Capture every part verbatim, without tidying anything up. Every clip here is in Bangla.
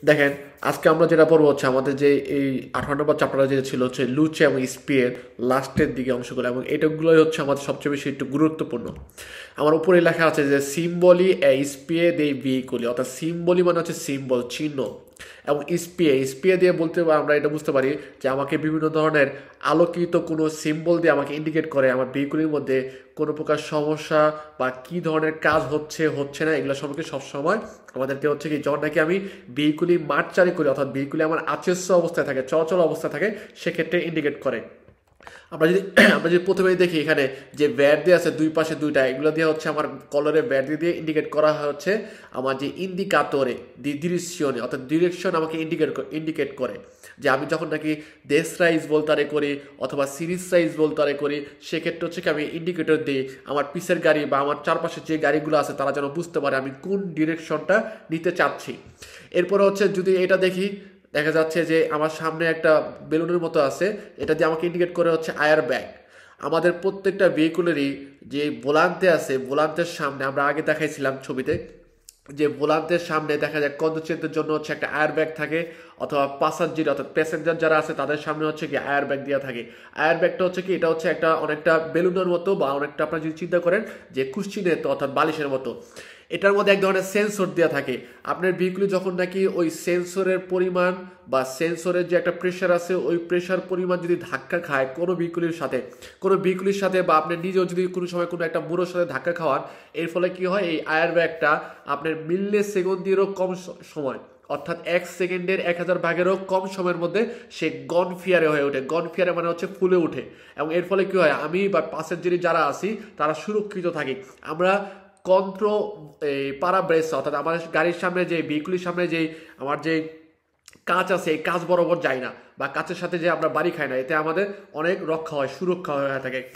দেখেন আজকে আমরা যেটা পড়বো হচ্ছে আমাদের যে এই আঠারো নম্বর চ্যাপ্টারে যেটা ছিল হচ্ছে লুচে এবং স্পিয়ের লাস্টের দিকে অংশগুলো, এবং এটাগুলোই হচ্ছে আমাদের সবচেয়ে বেশি একটু গুরুত্বপূর্ণ। আমার উপরে লেখা আছে যে সিম্বলি এ স্পিয়ে দে ভেইকলি, অর্থাৎ সিম্বলি মানে হচ্ছে সিম্বল, চিহ্ন, এবং স্পিয়ে স্পিয়ে দিয়ে বলতে আমরা এটা বুঝতে পারি যে আমাকে বিভিন্ন ধরনের আলোকিত কোনো সিম্বল দিয়ে আমাকে ইন্ডিকেট করে আমার ভেহিকুলের মধ্যে কোনো প্রকার সমস্যা বা কী ধরনের কাজ হচ্ছে হচ্ছে না এগুলো সম্পর্কে সবসময় আমাদেরকে হচ্ছে কি, যখন নাকি আমি ভেহিকুলি মার্চারি করি অর্থাৎ ভেহিকুলি আমার আচেস্য অবস্থায় থাকে, চলাচল অবস্থায় থাকে, সেক্ষেত্রে ইন্ডিকেট করে। আমরা যদি আমরা যদি প্রথমেই দেখি এখানে যে ব্যাট দিয়ে আছে দুই পাশে দুইটা, এগুলো দিয়ে হচ্ছে আমার কলরে ব্যাট দিয়ে ইন্ডিকেট করা হচ্ছে আমার যে ইন্ডিকাতরে দি ডিরেকশনে, অর্থাৎ ডিরেকশন আমাকে ইন্ডিকেট ইন্ডিকেট করে যে আমি যখন নাকি দেশ রাইজ বলতারে করি অথবা সিরিজ রাইজ বলতারে করি, সেক্ষেত্রে হচ্ছে কি আমি ইন্ডিকেটর দিই আমার পিসের গাড়ি বা আমার চারপাশে যে গাড়িগুলো আছে তারা যেন বুঝতে পারে আমি কোন ডিরেকশনটা নিতে চাচ্ছি। এরপরে হচ্ছে যদি এটা দেখি, দেখা যাচ্ছে যে আমার সামনে একটা বেলুনের মতো আছে, এটা দিয়ে আমাকে ইন্ডিকেট করে হচ্ছে আয়ার ব্যাগ। আমাদের প্রত্যেকটা ভেহিকুলেরই যে ভোলান্তে আছে, ভোলান্তের সামনে আমরা আগে দেখাইছিলাম ছবিতে যে ভোলান্তের সামনে দেখা যায় কন্ডুসেন্টের জন্য হচ্ছে একটা আয়ার ব্যাগ থাকে, অথবা প্যাসেঞ্জার অর্থাৎ প্যাসেঞ্জার যারা আছে তাদের সামনে হচ্ছে কি আয়ার ব্যাগ দেওয়া থাকে। আয়ার ব্যাগটা হচ্ছে কি, এটা হচ্ছে একটা অনেকটা বেলুনের মতো বা অনেকটা আপনারা যদি চিন্তা করেন যে কুশ্চিনের অর্থাৎ বালিশের মতো, এটার মধ্যে এক ধরনের সেন্সর দেওয়া থাকে। আপনার ভেহিকুলে যখন নাকি ওই সেন্সরের পরিমাণ বা সেন্সরের যে একটা প্রেশার আছে ওই প্রেশার পরিমাণ যদি ধাক্কা খায় কোনো ভেহিকুলের সাথে কোনো ভেহিকুলের সাথে বা আপনি নিজেও যদি কোনো সময় কোনো একটা মুড়োর সাথে ধাক্কা খাওয়ান, এর ফলে কি হয়, এই আয়ার ব্যাগটা আপনার মিললে সেকেন্ডেরও কম সময় অর্থাৎ এক সেকেন্ডের এক হাজার ভাগেরও কম সময়ের মধ্যে সে গনফিয়ারে হয়ে ওঠে। গনফিয়ারে মানে হচ্ছে ফুলে ওঠে, এবং এর ফলে কি হয়, আমি বা পাশের যিনি যারা আছি তারা সুরক্ষিত থাকি। আমরা কন্ট্রো এই পারাব্রেস অর্থাৎ আমার গাড়ির সামনে যে ভেহিকুলের সামনে যে আমার যে কাঁচ আছে এই কাঁচ বরাবর যায় না, বা কাঁচের সাথে যে আমরা বাড়ি খাই না, এতে আমাদের অনেক রক্ষা হয়, সুরক্ষা হয়ে থাকে।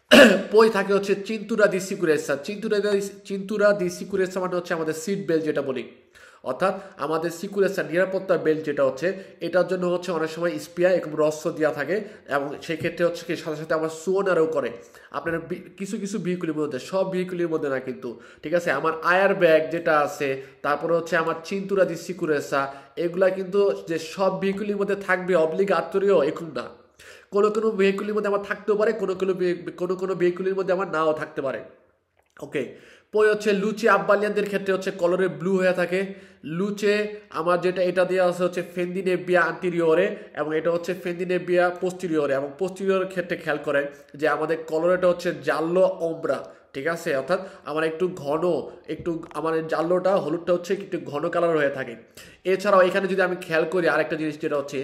পই থাকে হচ্ছে চিন্তুরা দি সিকুরেসা। চিন্তুরা চিন্তুরা দি সিকুরেসা মানে হচ্ছে আমাদের সিট বেল্ট যেটা বলি, অর্থাৎ আমাদের সিকুরেসা নিরাপত্তার বেল্ট যেটা হচ্ছে, এটার জন্য হচ্ছে অনেক সময় স্পিয়া এবং রস্য দেওয়া থাকে, এবং সেক্ষেত্রে হচ্ছে কি সাথে সাথে আমার সুওনারও করে আপনার কিছু কিছু ভেহিকুলের মধ্যে, সব ভেহিকুলের মধ্যে না কিন্তু, ঠিক আছে। আমার আয়ার ব্যাগ যেটা আছে, তারপরে হচ্ছে আমার চিন্তুরা দি সিকুরেসা, এগুলা কিন্তু যে সব ভেহিকুলের মধ্যে থাকবে অব্লিগাতরিও এখন না, কোনো কোনো ভেহিকুলের মধ্যে আমার থাকতেও পারে, কোনো কোনো কোনো কোনো ভেহিকুলের মধ্যে আমার নাও থাকতে পারে। ওকে, পরে হচ্ছে লুচে আব্বালিয়ানদের ক্ষেত্রে হচ্ছে কলরে ব্লু হয়ে থাকে। লুচে আমার যেটা এটা দেওয়া আছে হচ্ছে ফেন্দিনেবিয়া আন্টিরিওরে, এবং এটা হচ্ছে ফেন্দিনেবিয়া পোস্টিরিওরে, এবং পোস্টিরিওরের ক্ষেত্রে খেয়াল করেন যে আমাদের কলরেটা হচ্ছে জাল্লো ওমব্রা, ঠিক আছে, অর্থাৎ আমার একটু ঘন একটু আমার জাল্লোটা হলুদটা হচ্ছে একটু ঘন কালার হয়ে থাকে। এছাড়াও এখানে যদি আমি খেয়াল করি আরেকটা জিনিস যেটা হচ্ছে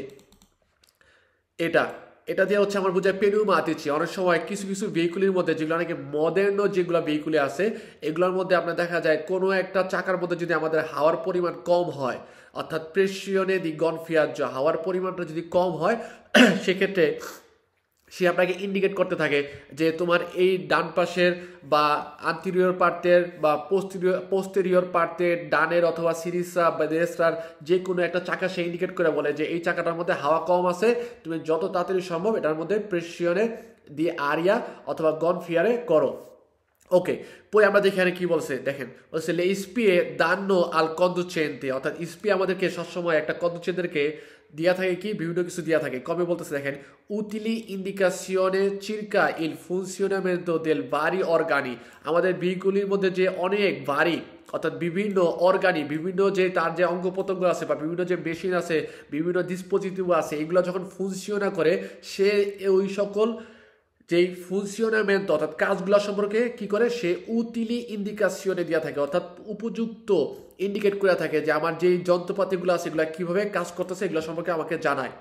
এটা এটা দিয়ে হচ্ছে আমার বোঝায় পেনুমা আতিছি। অনেক সময় কিছু কিছু ভেহিকুলের মধ্যে যেগুলো অনেকে মডার্ন যেগুলো ভেহিকুলে আছে, এগুলোর মধ্যে আপনার দেখা যায় কোনো একটা চাকার মধ্যে যদি আমাদের হাওয়ার পরিমাণ কম হয়, অর্থাৎ প্রেসিয়নে দি গনফিয়ার হাওয়ার পরিমাণটা যদি কম হয়, সেক্ষেত্রে সে আপনাকে ইন্ডিকেট করতে থাকে যে তোমার এই ডান পাশের বা আন্টিরিয়র পার্টের বা পোস্টেরিয়র পোস্টেরিয়র পার্টের ডানের অথবা সিরিজা বা রেসরার যে কোনো একটা চাকা সে ইন্ডিকেট করে বলে যে এই চাকাটার মধ্যে হাওয়া কম আছে, তুমি যত তাড়াতাড়ি সম্ভব এটার মধ্যে প্রেসিয়নে দি আরিয়া অথবা গনফিয়ারে করো। ওকে, পরে আমরা দেখি এখানে কি বলছে, দেখেন বলছে লে স্পিয়ে দান্নো আল কন্ডুচেন্তে, অর্থাৎ স্পিয়ে আমাদেরকে সবসময় একটা কন্ডুচেন্টদেরকে দিয়া থাকে কি বিভিন্ন কিছু দিয়া থাকে। কবে বলতেছে দেখেন, উতিলি ইন্ডিকাশনে চিরকা ইল ফুনশিওনামেন্টো দেল ভারি অর্গানি, আমাদের ভেহিকুলের মধ্যে যে অনেক ভারী অর্থাৎ বিভিন্ন অর্গানি বিভিন্ন যে তার যে অঙ্গ প্রত্যঙ্গ আছে বা বিভিন্ন যে মেশিন আছে বিভিন্ন ডিসপোজিটিভ আছে, এগুলো যখন ফুনশিওনা করে সে ওই সকল যেই ফুনশিওনামেন্ট অর্থাৎ কাজগুলো সম্পর্কে কি করে, সে উতিলি ইন্ডিকাশনে দেওয়া থাকে, অর্থাৎ উপযুক্ত ইন্ডিকেট করে থাকে যে আমার যেই যন্ত্রপাতিগুলো আছে এগুলো কিভাবে কাজ করতেছে এগুলো সম্পর্কে আমাকে জানায়।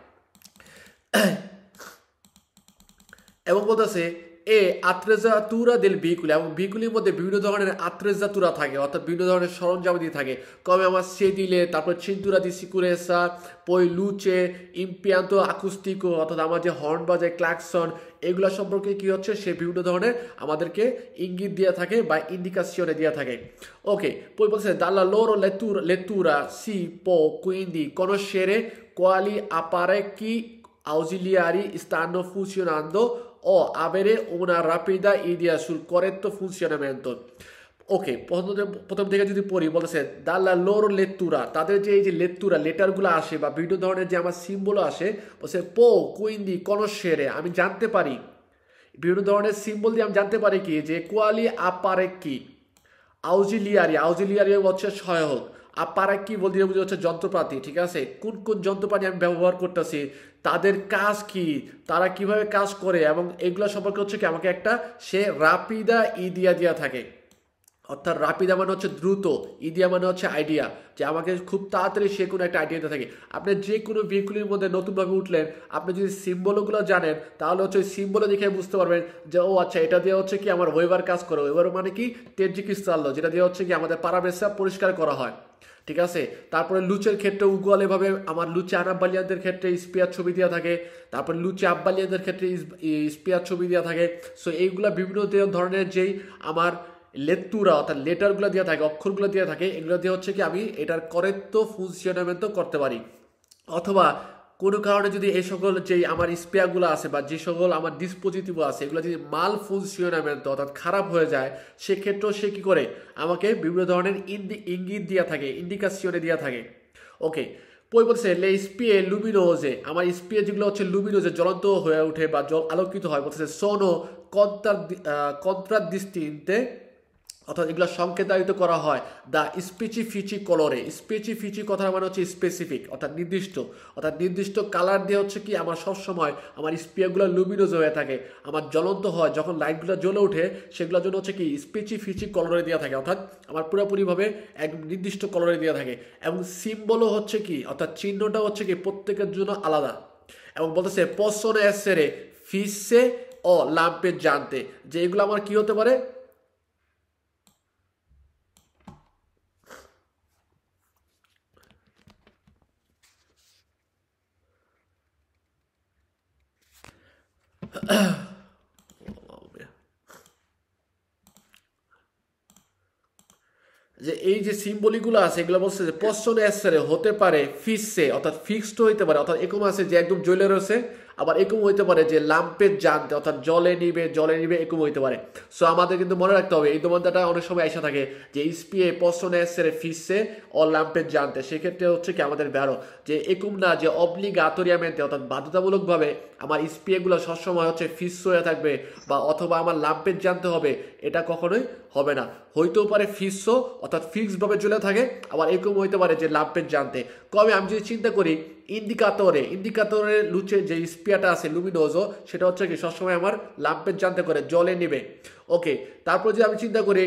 এবং বলতেছে এ আত্রেজাতুরা দেল ভেহিকুলি, এবং ভেহিকুলের মধ্যে বিভিন্ন ধরনের আত্রেজাতুরা থাকে, অর্থাৎ বিভিন্ন ধরনের সরঞ্জাম দিয়ে থাকে। কবে আমার সেদিলে, তারপর চিন্তুরা দি সিকুরেসা, পই লুচে ইম্পিয়ান্তো আকুস্টিকো, অর্থাৎ আমার যে হর্ন বাজায় ক্লাকসন, এগুলো সম্পর্কে কি হচ্ছে সে বিভিন্ন ধরনের আমাদেরকে ইঙ্গিত দিয়ে থাকে বা ইন্ডিকাশনে দিয়ে থাকে। ওকে, পই বলছে দাল্লা লোরো লেতুর লেতুরা সি পো কুইন্দি conoscere quali apparecchi ausiliari stanno funzionando o avere una rapida idea sul corretto funzionamento. ওকে, প্রথম প্রথম থেকে যদি পড়ি, বলতেছে দাল্লা লোর লেত্তুরা, তাদের যে এই যে লেত্তুরা লেটারগুলো আসে বা বিভিন্ন ধরনের যে আমার সিম্বল আসে, বলছে পো কুইন্দি কনশেরে, আমি জানতে পারি বিভিন্ন ধরনের সিম্বল দিয়ে আমি জানতে পারি কি যে কোয়ালি আপারে কি আউজিলিয়ারি, আউজিলিয়ারি হচ্ছে সহায়ক, আপারে কি বলতে বুঝে হচ্ছে যন্ত্রপাতি, ঠিক আছে, কোন কোন যন্ত্রপাতি আমি ব্যবহার করতেছি, তাদের কাজ কি, তারা কিভাবে কাজ করে, এবং এগুলো সম্পর্কে হচ্ছে কি আমাকে একটা সে রাপিদা ইদিয়া দিয়া থাকে। অর্থাৎ রাপিদা মানে হচ্ছে দ্রুত, ইদিয়া মানে হচ্ছে আইডিয়া, যে আমাকে খুব তাড়াতাড়ি সে কোনো একটা আইডিয়া দিতে থাকে। আপনি যে কোনো ভেহিকুলের মধ্যে নতুনভাবে উঠলেন, আপনি যদি সিম্বলগুলো জানেন তাহলে হচ্ছে ওই সিম্বলে দেখে বুঝতে পারবেন যে ও আচ্ছা এটা দিয়ে হচ্ছে কি আমার ওয়েবার কাজ করে। ওয়েবার মানে কি তেজিকিস্তাল্লো, যেটা দিয়ে হচ্ছে কি আমাদের পারাবেসা পরিষ্কার করা হয়, ঠিক আছে। তারপরে লুচের ক্ষেত্রে উগুয়াল এভাবে আমার লুচে আনাব্বালিয়ানদের ক্ষেত্রে স্পিয়ার ছবি দেওয়া থাকে, তারপরে লুচে আব্বালিয়ানদের ক্ষেত্রে স্পিয়ার ছবি দেওয়া থাকে। সো এইগুলা বিভিন্ন ধরনের যেই আমার লেত্তুরা অর্থাৎ লেটারগুলো দেওয়া থাকে, অক্ষরগুলো দেওয়া থাকে, এগুলো দিয়ে হচ্ছে কি আমি এটার করেক্ট ফুনশনামেন্ট করতে পারি। অথবা কোনো কারণে যদি এই সকল যেই আমার স্পেয়ারগুলো আছে বা যে সকল আমার ডিসপোজিটিভ আছে এগুলো যদি মাল ফুনশনামেন্ট অর্থাৎ খারাপ হয়ে যায়, সেক্ষেত্রেও সে কী করে আমাকে বিভিন্ন ধরনের ইন্ডি ইঙ্গিত দেওয়া থাকে, ইন্ডিকেশনে দেওয়া থাকে। ওকে, পরে বলছে লে স্পিয়ে লুমিনোজে, আমার স্পিয়ে যেগুলো হচ্ছে লুমিনোজে জ্বলন্ত হয়ে ওঠে বা জল আলোকিত হয়, বলতেছে সোনো কন্ত্রা কন্ত্রাদিস্তিনতে, অর্থাৎ এগুলো সংকেতায়িত করা হয় দ্য স্পেসিফিচি কলরে। স্পেসিফিচি কথা মানে হচ্ছে স্পেসিফিক অর্থাৎ নির্দিষ্ট, অর্থাৎ নির্দিষ্ট কালার দিয়ে হচ্ছে কি আমার সবসময় আমার স্পিয়ারগুলো লুমিনোজ হয়ে থাকে, আমার জ্বলন্ত হয় যখন লাইটগুলো জ্বলে ওঠে, সেগুলোর জন্য হচ্ছে কি স্পেসিফিচি কলরে দেওয়া থাকে, অর্থাৎ আমার পুরোপুরিভাবে এক নির্দিষ্ট কলরে দেওয়া থাকে। এবং সিম্বলও হচ্ছে কি অর্থাৎ চিহ্নটা হচ্ছে কি প্রত্যেকের জন্য আলাদা। এবং বলতেছে পসনে এসেরে ফিসে ও লাম্পে জানতে, যে এগুলো আমার কি হতে পারে, যে এই যে সিম্বলিগুলো আছে এগুলো বলছে যে পশ্চনে এসরে হতে পারে ফিসে অর্থাৎ ফিক্সড হইতে পারে, অর্থাৎ এরকম আছে যে একদম জ্বলে রয়েছে, আবার এরকম হইতে পারে যে লাম্পের জানতে অর্থাৎ জলে নিবে জলে নিবে এরকম হইতে পারে। সো আমাদের কিন্তু মনে রাখতে হবে এই দোমানটা অনেক সময় আইসা থাকে যে স্পিয়ে পশ্চনে এসরে ফিসে ও লাম্পের জানতে, সেক্ষেত্রে হচ্ছে কি আমাদের বেরো যে এরকম না যে অব্লিগাটোরিয়ামেন্টে অর্থাৎ বাধ্যতামূলকভাবে আমার স্পিয়েগুলো সবসময় হচ্ছে ফিস হয়ে থাকবে বা অথবা আমার লাম্পের জানতে হবে, এটা কখনোই হবে না। হইতেও পারে ফিসও অর্থাৎ ফিক্সডভাবে চলে থাকে, আবার এরকম হইতে পারে যে লাম্পের জানতে। কবে আমি যদি চিন্তা করি ইন্ডিকাতরে, ইন্ডিকাতরে লুচে যে স্পিয়াটা আছে লুমিনোজো, সেটা হচ্ছে কি সবসময় আমার লাম্পের জানতে করে জলে নিবে। ওকে, তারপর যদি আমি চিন্তা করি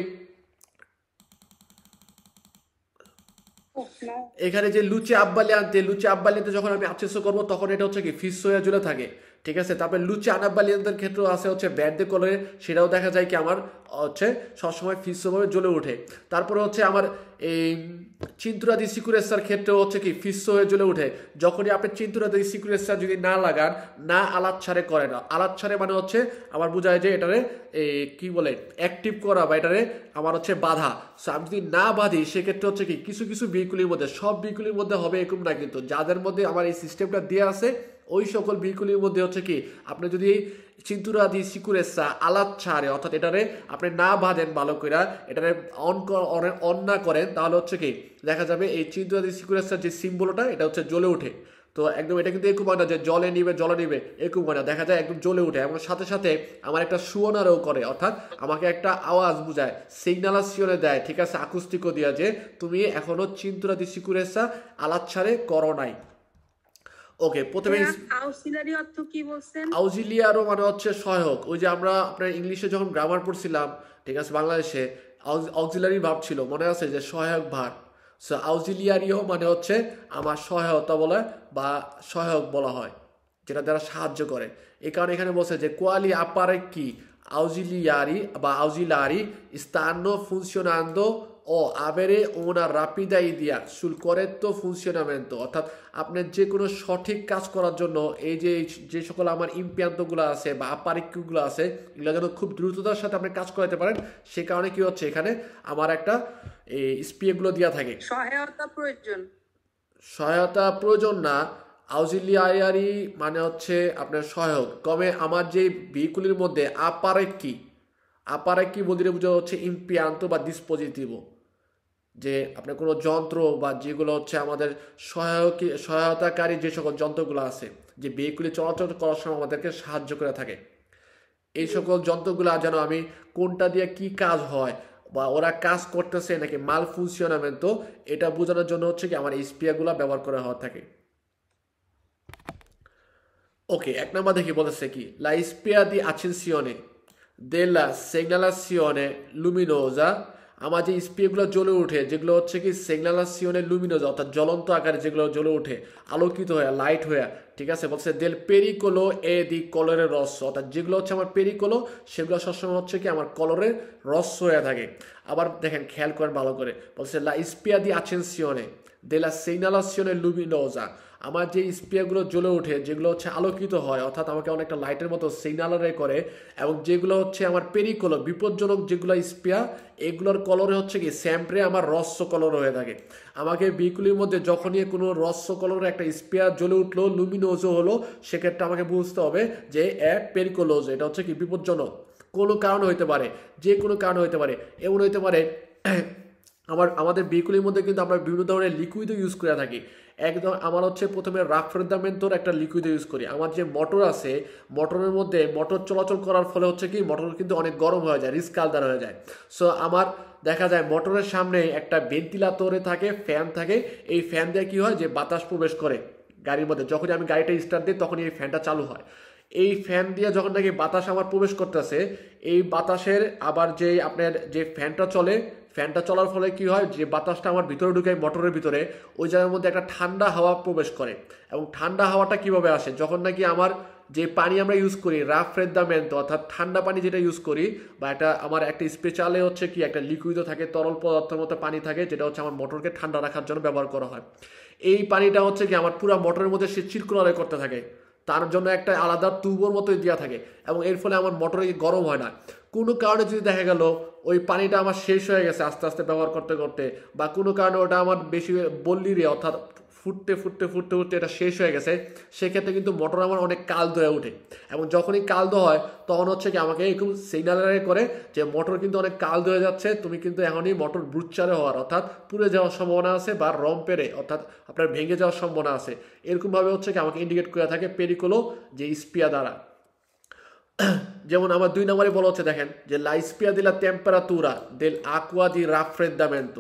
এখানে যে লুচে আব্বালি আনতে, লুচে আব্বালি আনতে যখন আমি আচ্ছেস করবো তখন এটা হচ্ছে কি ফিস হয়ে জ্বলে থাকে, ঠিক আছে। তারপরে লুচে আনাব্বালিয়ানদের ক্ষেত্রেও আছে হচ্ছে ব্যান্ডে কলরে, সেটাও দেখা যায় কি আমার হচ্ছে সবসময় ফিসভাবে জ্বলে ওঠে। তারপরে হচ্ছে আমার এই চিন্তুরাদি সিকুরেসার ক্ষেত্রেও হচ্ছে কি ফিস হয়ে জ্বলে ওঠে, যখনই আপনি চিন্তুরাদি সিকুরেসার যদি না লাগান, না আলাদ ছাড়ে করে না, আলাদ ছাড়ে মানে হচ্ছে আমার বোঝায় যে এটারে এই কি বলে অ্যাক্টিভ করা বা এটারে আমার হচ্ছে বাধা। সো আমি যদি না বাঁধি সেক্ষেত্রে হচ্ছে কি কিছু কিছু ভেহিকুলের মধ্যে, সব ভেহিকুলের মধ্যে হবে এরকম না, কিন্তু যাদের মধ্যে আমার এই সিস্টেমটা দেওয়া আছে ওই সকল ভেহিকুলের মধ্যে হচ্ছে কি আপনি যদি চিন্তুরাদি সিকুরেসা আলাদ ছাড়ে অর্থাৎ এটারে আপনি না বাঁধেন ভালো করে, এটারে অন অন না করেন, তাহলে হচ্ছে কি দেখা যাবে এই চিন্তুরাদি সিকুরেসার যে সিম্বলটা এটা হচ্ছে জ্বলে ওঠে। তো একদম এটা কিন্তু এরকম হয় না যে জলে নিবে জলে নিবে এরকম হয় না, দেখা যায় একদম জ্বলে ওঠে এবং সাথে সাথে আমার একটা সুয়নারও করে, অর্থাৎ আমাকে একটা আওয়াজ বুঝায়, সিগনালাসিওনে দেয়, ঠিক আছে, আকুস্টিকও দিয়া যে তুমি এখনো চিন্তুরাদি সিকুরেসা আলাদ ছাড়ে করো নাই। ওকে, প্রথমে আউক্সিলারি অর্থ কি বলছেন? আউজিলিয়ারও মানে হচ্ছে সহায়ক, ওই যে আমরা আপনার ইংলিশে যখন গ্রামার পড়ছিলাম, ঠিক আছে, বাংলাদেশে অক্সিলারি ভার্ব ছিল মনে আছে যে সহায়ক ভার্ব। সো আউজিলিয়ারিও মানে হচ্ছে আমার সহায়তা বলা বা সহায়ক বলা হয়, যেটা দ্বারা সাহায্য করে। এই কারণে এখানে বলছে যে কোয়ালি আপারে কি আউজিলিয়ারি বা আউজিলারি স্থানো ফুনশনান্দো ও আবেরে ওনা রাপিদা ইদিয়া sul corretto funzionamento, অর্থাৎ আপনার যে কোনো সঠিক কাজ করার জন্য এই যে যে সকল আমার ইম্পিয়ান্তগুলো আছে বা আপারিকগুলো আছে এগুলো যেন খুব দ্রুততার সাথে আপনি কাজ করাতে পারেন, সে কারণে কি হচ্ছে এখানে আমার একটা এই স্পিএগুলো দেওয়া থাকে। সহায়তা প্রয়োজন, সহায়তা প্রয়োজন না, আউজিলিয়ারি মানে হচ্ছে আপনার সহায়ক। কমে আমার যে ভেহিকুলের মধ্যে আপারে কি আপারে কি বলতে বোঝা হচ্ছে ইম্পিয়ান্তো বা ডিসপোজিটিভো, যে আপনার কোনো যন্ত্র বা যেগুলো হচ্ছে আমাদের সহায়ক সহায়তাকারী যে সকল যন্ত্রগুলো আছে, যে ভেহিকুলি চলাচল করার সময় আমাদেরকে সাহায্য করে থাকে, এই সকল যন্ত্রগুলো যেন আমি কোনটা দিয়ে কি কাজ হয় বা ওরা কাজ করতেছে নাকি মাল ফুনশনামেন্তো, এটা বোঝানোর জন্য হচ্ছে কি আমার স্পিয়াগুলো ব্যবহার করা হওয়া থাকে। ওকে, এক নম্বর দেখি বলেছে কি লা স্পিয়া দি accensione della segnalazione luminosa, আমার যে স্পিয়াগুলো জ্বলে ওঠে যেগুলো হচ্ছে কি সেগনালাসিওনে লুমিনোজা অর্থাৎ জ্বলন্ত আকারে যেগুলো জ্বলে ওঠে আলোকিত হয়ে লাইট হয়ে, ঠিক আছে, বলছে দেল পেরিকোলো এ দি কলরের রস, অর্থাৎ যেগুলো হচ্ছে আমার পেরিকোলো সেগুলো সবসময় হচ্ছে কি আমার কলরের রস হয়ে থাকে। আবার দেখেন খেয়াল করেন ভালো করে, বলছে লা স্পিয়া দি accensione della segnalazione luminosa, আমার যে স্পিয়ারগুলো জ্বলে ওঠে যেগুলো হচ্ছে আলোকিত হয় অর্থাৎ আমাকে অনেকটা লাইটের মতো সিগনালারে করে, এবং যেগুলো হচ্ছে আমার পেরিকোলো বিপজ্জনক যেগুলো স্পিয়ার এগুলোর কলরে হচ্ছে কি স্যাম্পরে আমার রস্য কলর হয়ে থাকে। আমাকে ভেহিকুলের মধ্যে যখনই কোনো রস্য কলরের একটা স্পিয়ার জ্বলে উঠলো লুমিনোজো হলো, সেক্ষেত্রে আমাকে বুঝতে হবে যে এ পেরিকোলোজ, এটা হচ্ছে কি বিপজ্জনক, কোনো কারণে হইতে পারে, যে কোনো কারণে হইতে পারে। এমন হইতে পারে আমার আমাদের ভেহিকুলের মধ্যে কিন্তু আমরা বিভিন্ন ধরনের লিকুইডও ইউজ করে থাকি। একদম আমার হচ্ছে প্রথমে রাফ্রেদামেন্টোর একটা লিকুইড ইউজ করি। আমার যে মোটর আছে মোটরের মধ্যে মোটর চলাচল করার ফলে হচ্ছে কি মোটর কিন্তু অনেক গরম হয়ে যায়, রিস্কালদার হয়ে যায়। সো আমার দেখা যায় মোটরের সামনে একটা ভেন্টিলেটরে থাকে, ফ্যান থাকে, এই ফ্যান দিয়ে কী হয় যে বাতাস প্রবেশ করে গাড়ির মধ্যে, যখনই আমি গাড়িটা স্টার্ট দিই তখনই এই ফ্যানটা চালু হয়। এই ফ্যান দিয়ে যখন নাকি বাতাস আমার প্রবেশ করতেছে, এই বাতাসের আবার যে আপনার যে ফ্যানটা চলে, ফ্যানটা চলার ফলে কি হয় যে বাতাসটা আমার ভিতরে ঢুকে মোটরের ভিতরে, ওই জায়গার মধ্যে একটা ঠান্ডা হাওয়া প্রবেশ করে। এবং ঠান্ডা হাওয়াটা কিভাবে আসে, যখন নাকি আমার যে পানি আমরা ইউজ করি রাফ্রেদামেন্তো অর্থাৎ ঠান্ডা পানি যেটা ইউজ করি, বা একটা আমার একটা স্পেশালে হচ্ছে কি একটা লিকুইডও থাকে, তরল পদার্থের মতো পানি থাকে, যেটা হচ্ছে আমার মোটরকে ঠান্ডা রাখার জন্য ব্যবহার করা হয়। এই পানিটা হচ্ছে কি আমার পুরো মোটরের মধ্যে সে চিরকুলারে করতে থাকে, তার জন্য একটা আলাদা টিউবের মতো দেওয়া থাকে, এবং এর ফলে আমার মোটরে গরম হয় না। কোনো কারণে যদি দেখা গেল ওই পানিটা আমার শেষ হয়ে গেছে আস্তে আস্তে ব্যবহার করতে করতে, বা কোনো কারণে ওটা আমার বেশি বললি রে অর্থাৎ ফুটতে ফুটতে ফুটতে ফুটতে এটা শেষ হয়ে গেছে, সেক্ষেত্রে কিন্তু মোটর আমার অনেক কালদ হয়ে ওঠে। এবং যখনই কালদ হয় তখন হচ্ছে কি আমাকে এরকম সিগনাল করে যে মোটর কিন্তু অনেক কালদ হয়ে যাচ্ছে, তুমি কিন্তু এখনই মোটর ব্রুচারে হওয়ার অর্থাৎ পুড়ে যাওয়ার সম্ভাবনা আছে, বা রম পেরে অর্থাৎ আপনার ভেঙে যাওয়ার সম্ভাবনা আছে। এরকমভাবে হচ্ছে কি আমাকে ইন্ডিকেট করে থাকে পেরিকোলো যে স্পিয়া দ্বারা। যেমন আমার দুই নম্বরে বলা হচ্ছে দেখেন যে লা স্পিয়া দিলা টেম্পারাতুরা দেল আকুয়া দি রাফ্রেদামেন্তো,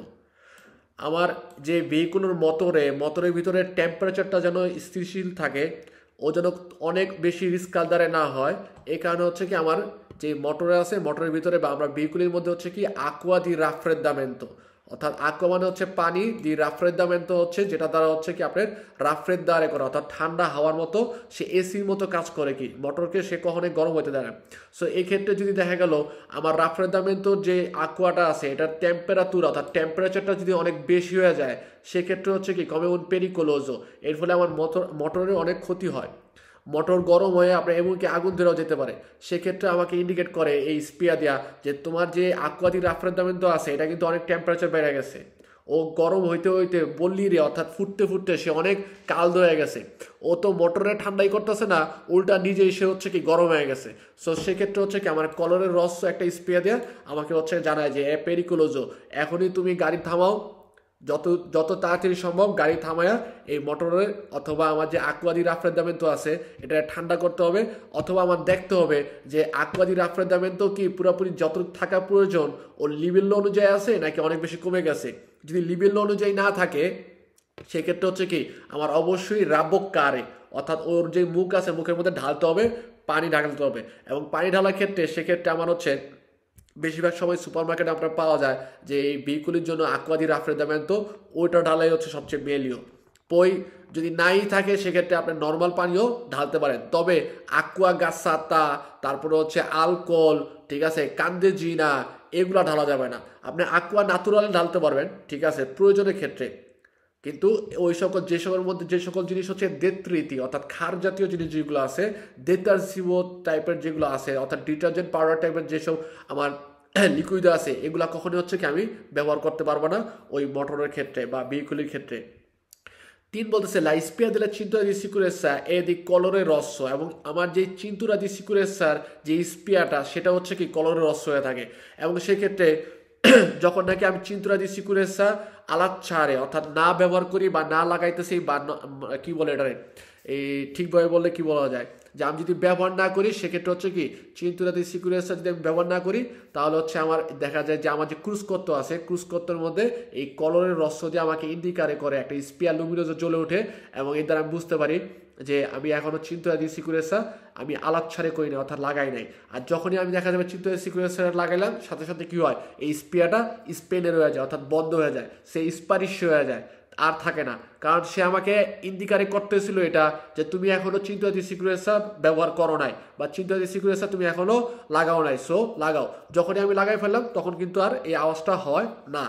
আমার যে ভেহিকুলের মোটরে মোটরের ভিতরে টেম্পারেচারটা যেন স্থিতিশীল থাকে, ও যেন অনেক বেশি রিস্কালদারে না হয়। এই কারণে হচ্ছে কি আমার যে মোটরে আছে মোটরের ভিতরে বা আমরা ভেহিকুলের মধ্যে হচ্ছে কি আকুয়া দি রাফ্রেদামেন্তো, অর্থাৎ আকুয়া মানে হচ্ছে পানি, দি রাফ্রেদামেন্তো হচ্ছে যেটা দ্বারা হচ্ছে কি আপনার রাফ্রেদারে করা অর্থাৎ ঠান্ডা হাওয়ার মতো, সে এসির মতো কাজ করে কি মোটরকে সে কখনোই গরম হতে দেয় না। সো এই ক্ষেত্রে যদি দেখা গেল আমার রাফ্রেদামেন্টোর যে আকুয়াটা আছে এটার টেম্পারেচার অর্থাৎ টেম্পারেচারটা যদি অনেক বেশি হয়ে যায়, সেক্ষেত্রে হচ্ছে কি কমে উন পেরিকোলোজো, এর ফলে আমার মোটর মোটরের অনেক ক্ষতি হয়, মোটর গরম হয়ে আপনার এমনকি আগুন ধরেও যেতে পারে। সেক্ষেত্রে আমাকে ইন্ডিকেট করে এই স্পিয়া দেওয়া যে তোমার যে আকুয়াদি রাফ্রেদামেন্তো আছে এটা কিন্তু অনেক টেম্পারেচার বেড়ে গেছে, ও গরম হইতে হইতে বললি রে অর্থাৎ ফুটতে ফুটতে সে অনেক কালদ হয়ে গেছে, ও তো মোটরে ঠান্ডাই করতেছে না, উল্টা নিজে এসে হচ্ছে কি গরম হয়ে গেছে। সো সেক্ষেত্রে হচ্ছে কি আমার কলরের রস একটা স্পিয়া দেওয়া আমাকে হচ্ছে জানায় যে এ পেরিকোলোজো, এখনই তুমি গাড়ি থামাও, যত যত তাড়াতাড়ি সম্ভব গাড়ি থামায়া এই মোটরের অথবা আমার যে আকুয়াদি রাফ্রেদামেন্তো আছে এটা ঠান্ডা করতে হবে, অথবা আমার দেখতে হবে যে আকুয়াদি রাফ্রেদামেন্তো কি পুরোপুরি যত থাকা প্রয়োজন ওর লিবেল অনুযায়ী আছে নাকি অনেক বেশি কমে গেছে। যদি লিবেল অনুযায়ী না থাকে সেক্ষেত্রে হচ্ছে কি আমার অবশ্যই রাব্বক কারে অর্থাৎ ওর যে মুখ আছে মুখের মধ্যে ঢালতে হবে, পানি ঢালতে হবে। এবং পানি ঢালার ক্ষেত্রে সেক্ষেত্রে আমার হচ্ছে বেশিরভাগ সময় সুপার মার্কেটে আপনার পাওয়া যায় যে এই ভেহিকুলের জন্য আকুয়াদি রাফ্রেদামেন্তো, ওইটা ঢালাই হচ্ছে সবচেয়ে মেলীয়। পই যদি নাই থাকে সেক্ষেত্রে আপনি নর্মাল পানিও ঢালতে পারেন, তবে আকুয়া গাসাতা তারপরে হচ্ছে আলকোহল, ঠিক আছে, কান্দেজিনা, এগুলা ঢালা যাবে না। আপনি আকুয়া ন্যাচুরাল ঢালতে পারবেন, ঠিক আছে, প্রয়োজনের ক্ষেত্রে, কিন্তু ওই সকল যে সকল মধ্যে যে সকল জিনিস হচ্ছে দেত্রীতি অর্থাৎ ক্ষার জাতীয় জিনিস যেগুলো আছে, দেতারসিভো টাইপের যেগুলো আছে অর্থাৎ ডিটারজেন্ট পাউডার টাইপের যেসব আমার লিকুইড আছে এগুলা কখনোই হচ্ছে কি আমি ব্যবহার করতে পারবো না ওই মোটরের ক্ষেত্রে বা ভেহিকুলের ক্ষেত্রে। তিন বলতেছে la spia della cintura di sicurezza è di colore rosso এবং আমার যে cintura di sicurezza যে স্পিয়াটা সেটা হচ্ছে কি কলরে রস হয়ে থাকে এবং সেই ক্ষেত্রে যখন নাকি আমি cintura di sicurezza allacciare অর্থাৎ না ব্যবহার করি বা না লাগাইতেছি বা কি বলে এটারে এই ঠিকভাবে বললে কি বলা যায় যে আমি যদি ব্যবহার না করি সেক্ষেত্রে হচ্ছে কি cintura di sicurezza যদি আমি ব্যবহার না করি তাহলে হচ্ছে আমার দেখা যায় যে আমার যে ক্রুজকত্ত আছে ক্রুজকত্তের মধ্যে এই কলরের রস দিয়ে আমাকে ইন্ডিকেট করে একটা স্পিয়া লুমিনোজে জ্বলে ওঠে এবং এর দ্বারা আমি বুঝতে পারি যে আমি এখনো cintura di sicurezza আমি আলাচ্ছারে করি না অর্থাৎ লাগাই নাই আর যখনই আমি দেখা যাবে cintura di sicurezza লাগাইলাম সাথে সাথে কি হয় এই স্পিয়াটা স্পেনের হয়ে যায় অর্থাৎ বন্ধ হয়ে যায় সে স্পারিশ হয়ে যায় আর থাকে না কারণ সে আমাকে ইন্ডিকেট করতেছিল এটা যে তুমি এখনো cintura di sicurezza ব্যবহার করো নাই বা cintura di sicurezza তুমি এখনো লাগাও নাই সো লাগাও যখনই আমি লাগাই ফেললাম তখন কিন্তু আর এই আওয়াজটা হয় না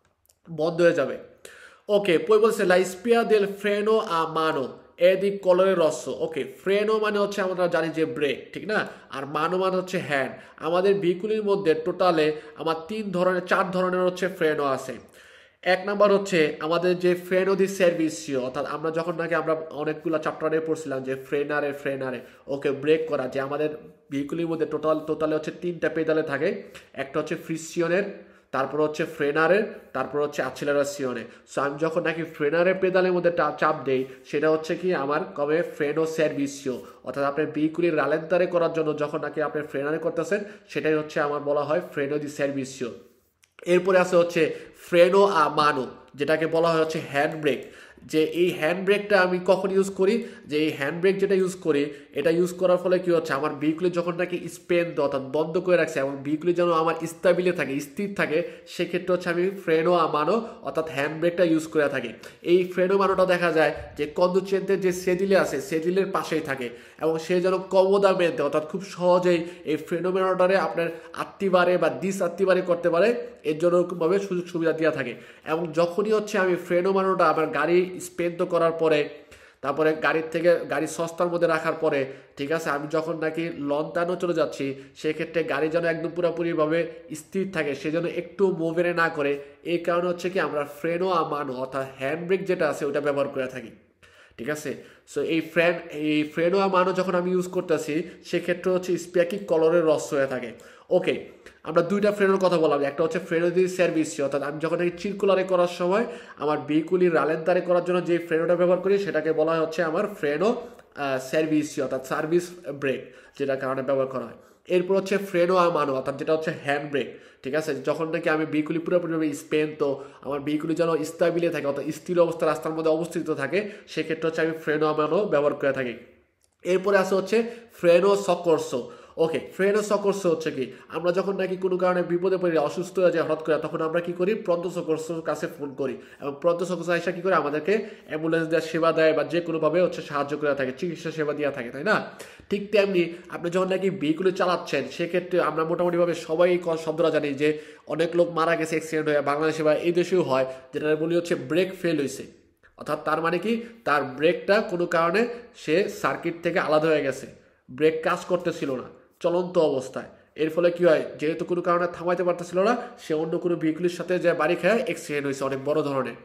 বন্ধ হয়ে যাবে ওকে পরে বলছে la spia del freno a mano এ দি কলরে রস ওকে ফ্রেনো মানে হচ্ছে আমরা জানি যে ব্রেক ঠিক না আর মানো মানে হচ্ছে হ্যান্ড আমাদের ভেহিকুলের মধ্যে টোটালে আমার তিন ধরনের চার ধরনের হচ্ছে ফ্রেনো আছে এক নাম্বার হচ্ছে আমাদের যে ফ্রেনো দি সার্ভিসিও অর্থাৎ আমরা যখন নাকি আমরা অনেকগুলো চ্যাপ্টারে পড়ছিলাম যে ফ্রেনারে ফ্রেনারে ওকে ব্রেক করা যে আমাদের ভেহিকুলের মধ্যে টোটাল টোটালে হচ্ছে তিনটা পেডালে থাকে একটা হচ্ছে ফ্রিসিয়নের তারপর হচ্ছে ফ্রেনারের তারপর হচ্ছে অ্যাক্সিলারেশনে সো আমি যখন নাকি ফ্রেনারের পেডালের মধ্যে চাপ দেই সেটা হচ্ছে কি আমার কবে ফ্রেনো সার্ভিসিও অর্থাৎ আপনার ভেহিকুলের রালেন্তারে করার জন্য যখন নাকি আপনি ফ্রেনারে করতেছেন সেটাই হচ্ছে আমার বলা হয় ফ্রেনো দি সার্ভিসিও এরপরে আছে হচ্ছে ফ্রেনো আ মানো যেটাকে বলা হয় হচ্ছে হ্যান্ড ব্রেক যে এই হ্যান্ড ব্রেকটা আমি কখন ইউজ করি যে এই হ্যান্ড ব্রেক যেটা ইউজ করি এটা ইউজ করার ফলে কি হচ্ছে আমার ভেহিকুলে যখন নাকি স্পেন অর্থাৎ বন্ধ করে রাখছে এবং ভেহিকুলে যেন আমার স্টেবিলে থাকে স্থির থাকে সেক্ষেত্রে হচ্ছে আমি ফ্রেনো আ মানো অর্থাৎ হ্যান্ড ব্রেকটা ইউজ করে থাকি এই ফ্রেনো মানোটা দেখা যায় যে কন্ডুচেন্টের যে সেডিলে আছে সেডিলের পাশেই থাকে এবং সে যেন কমোদামেন্টে অর্থাৎ খুব সহজেই এই ফ্রেনো মানোটারে আপনার আত্মিবারে বা ডিস আত্মিবারে করতে পারে এর জন্য ওরকমভাবে সুযোগ সুবিধা দেওয়া থাকে এবং যখনই হচ্ছে আমি ফ্রেনো মানোটা আমার গাড়ি স্পেন্ড করার পরে তারপরে গাড়ির থেকে গাড়ি সস্তার মধ্যে রাখার পরে ঠিক আছে আমি যখন নাকি লং টানো চলে যাচ্ছি সেক্ষেত্রে গাড়ি যেন একদম পুরোপুরিভাবে স্থির থাকে সেজন্য একটু মুভেরে না করে এই কারণে হচ্ছে কি আমরা ফ্রেনো আ মানো অর্থাৎ হ্যান্ড ব্রেক যেটা আছে ওটা ব্যবহার করে থাকি ঠিক আছে সো এই ফ্রেন এই ফ্রেনো আ মানো যখন আমি ইউজ করতেছি সেক্ষেত্রে হচ্ছে স্পিয়াকি কলরের রস হয়ে থাকে ওকে আমরা দুইটা ফ্রেনোর কথা বললাম একটা হচ্ছে ফ্রেনো দি সার্ভিসিও অর্থাৎ আমি যখন এই চিরকুলারে করার সময় আমার ভেহিকুলের রালেন্তারে করার জন্য যে ফ্রেনোটা ব্যবহার করি সেটাকে বলা হচ্ছে আমার ফ্রেনো সার্ভিসিও অর্থাৎ সার্ভিস ব্রেক যেটা কারণে ব্যবহার করা হয় এরপর হচ্ছে ফ্রেনো আ মানো অর্থাৎ যেটা হচ্ছে হ্যান্ড ব্রেক ঠিক আছে যখন নাকি আমি ভেহিকুলি পুরোপুরিভাবে স্পেন তো আমার ভেহিকুলি যেন স্টেবিলে থাকে অর্থাৎ স্থির অবস্থা রাস্তার মধ্যে অবস্থিত থাকে সেক্ষেত্রে হচ্ছে আমি ফ্রেনো আ মানো ব্যবহার করে থাকি এরপরে আছে হচ্ছে ফ্রেনো সকর্সো ওকে ফ্রেনো সকর্স হচ্ছে কি আমরা যখন নাকি কোনো কারণে বিপদে পড়ি অসুস্থ হয়ে যায় হঠাৎ করে তখন আমরা কি করি প্রন্ত সকর্সের কাছে ফোন করি এবং প্রন্ত সকর্স আইসা কি করে আমাদেরকে অ্যাম্বুলেন্স দেওয়ার সেবা দেয় বা যে কোনোভাবে হচ্ছে সাহায্য করে থাকে চিকিৎসা সেবা দেওয়া থাকে তাই না ঠিক তেমনি আপনি যখন নাকি ভেহিকুলে চালাচ্ছেন সেক্ষেত্রে আমরা মোটামুটিভাবে সবাই শব্দটা জানি যে অনেক লোক মারা গেছে অ্যাক্সিডেন্ট হয়ে বাংলাদেশে বা এই দেশেও হয় যেটা বলি হচ্ছে ব্রেক ফেল হয়েছে অর্থাৎ তার মানে কি তার ব্রেকটা কোনো কারণে সে সার্কিট থেকে আলাদা হয়ে গেছে ব্রেক কাজ করতেছিল না চলন্ত অবস্থায় এর ফলে কি হয় যেহেতু কোনো কারণে থামাইতে পারতেছিল না সে অন্য কোনো ভেহিকুলের সাথে যে বাড়ি খায় অ্যাক্সিডেন্ট হয়েছে অনেক বড় ধরনের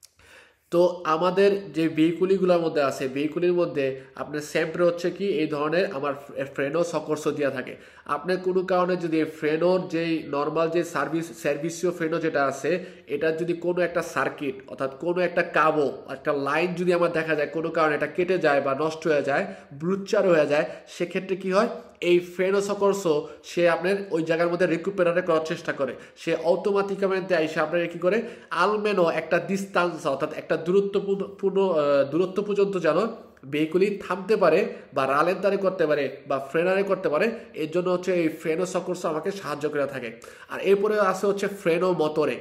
তো আমাদের যে ভেহিকুলিগুলোর মধ্যে আছে ভেহিকুলির মধ্যে আপনার স্যাম্পরে হচ্ছে কি এই ধরনের আমার ফ্রেনো সকর্স দেওয়া থাকে আপনার কোনো কারণে যদি ফ্রেনোর যেই নর্মাল যে সার্ভিস সার্ভিসিও ফ্রেনো যেটা আছে এটা যদি কোনো একটা সার্কিট অর্থাৎ কোনো একটা কাবো একটা লাইন যদি আমার দেখা যায় কোনো কারণে এটা কেটে যায় বা নষ্ট হয়ে যায় ব্রুচার হয়ে যায় সেক্ষেত্রে কি হয় এই ফ্রেনো সকর্স সে আপনার ওই জায়গার মধ্যে রিকুপারেট করার চেষ্টা করে সে অটোমেটিকমেন্টে এসে আপনার কি করে আলমেনো একটা ডিস্টান্স অর্থাৎ একটা দূরত্বপূর্ণ দূরত্ব পর্যন্ত যেন ভেহিকুলি থামতে পারে বা রালেন্তারে করতে পারে বা ফ্রেনারে করতে পারে এর জন্য হচ্ছে এই ফ্রেনো সকর্স আমাকে সাহায্য করে থাকে আর এরপরে আছে হচ্ছে ফ্রেনো মোটরে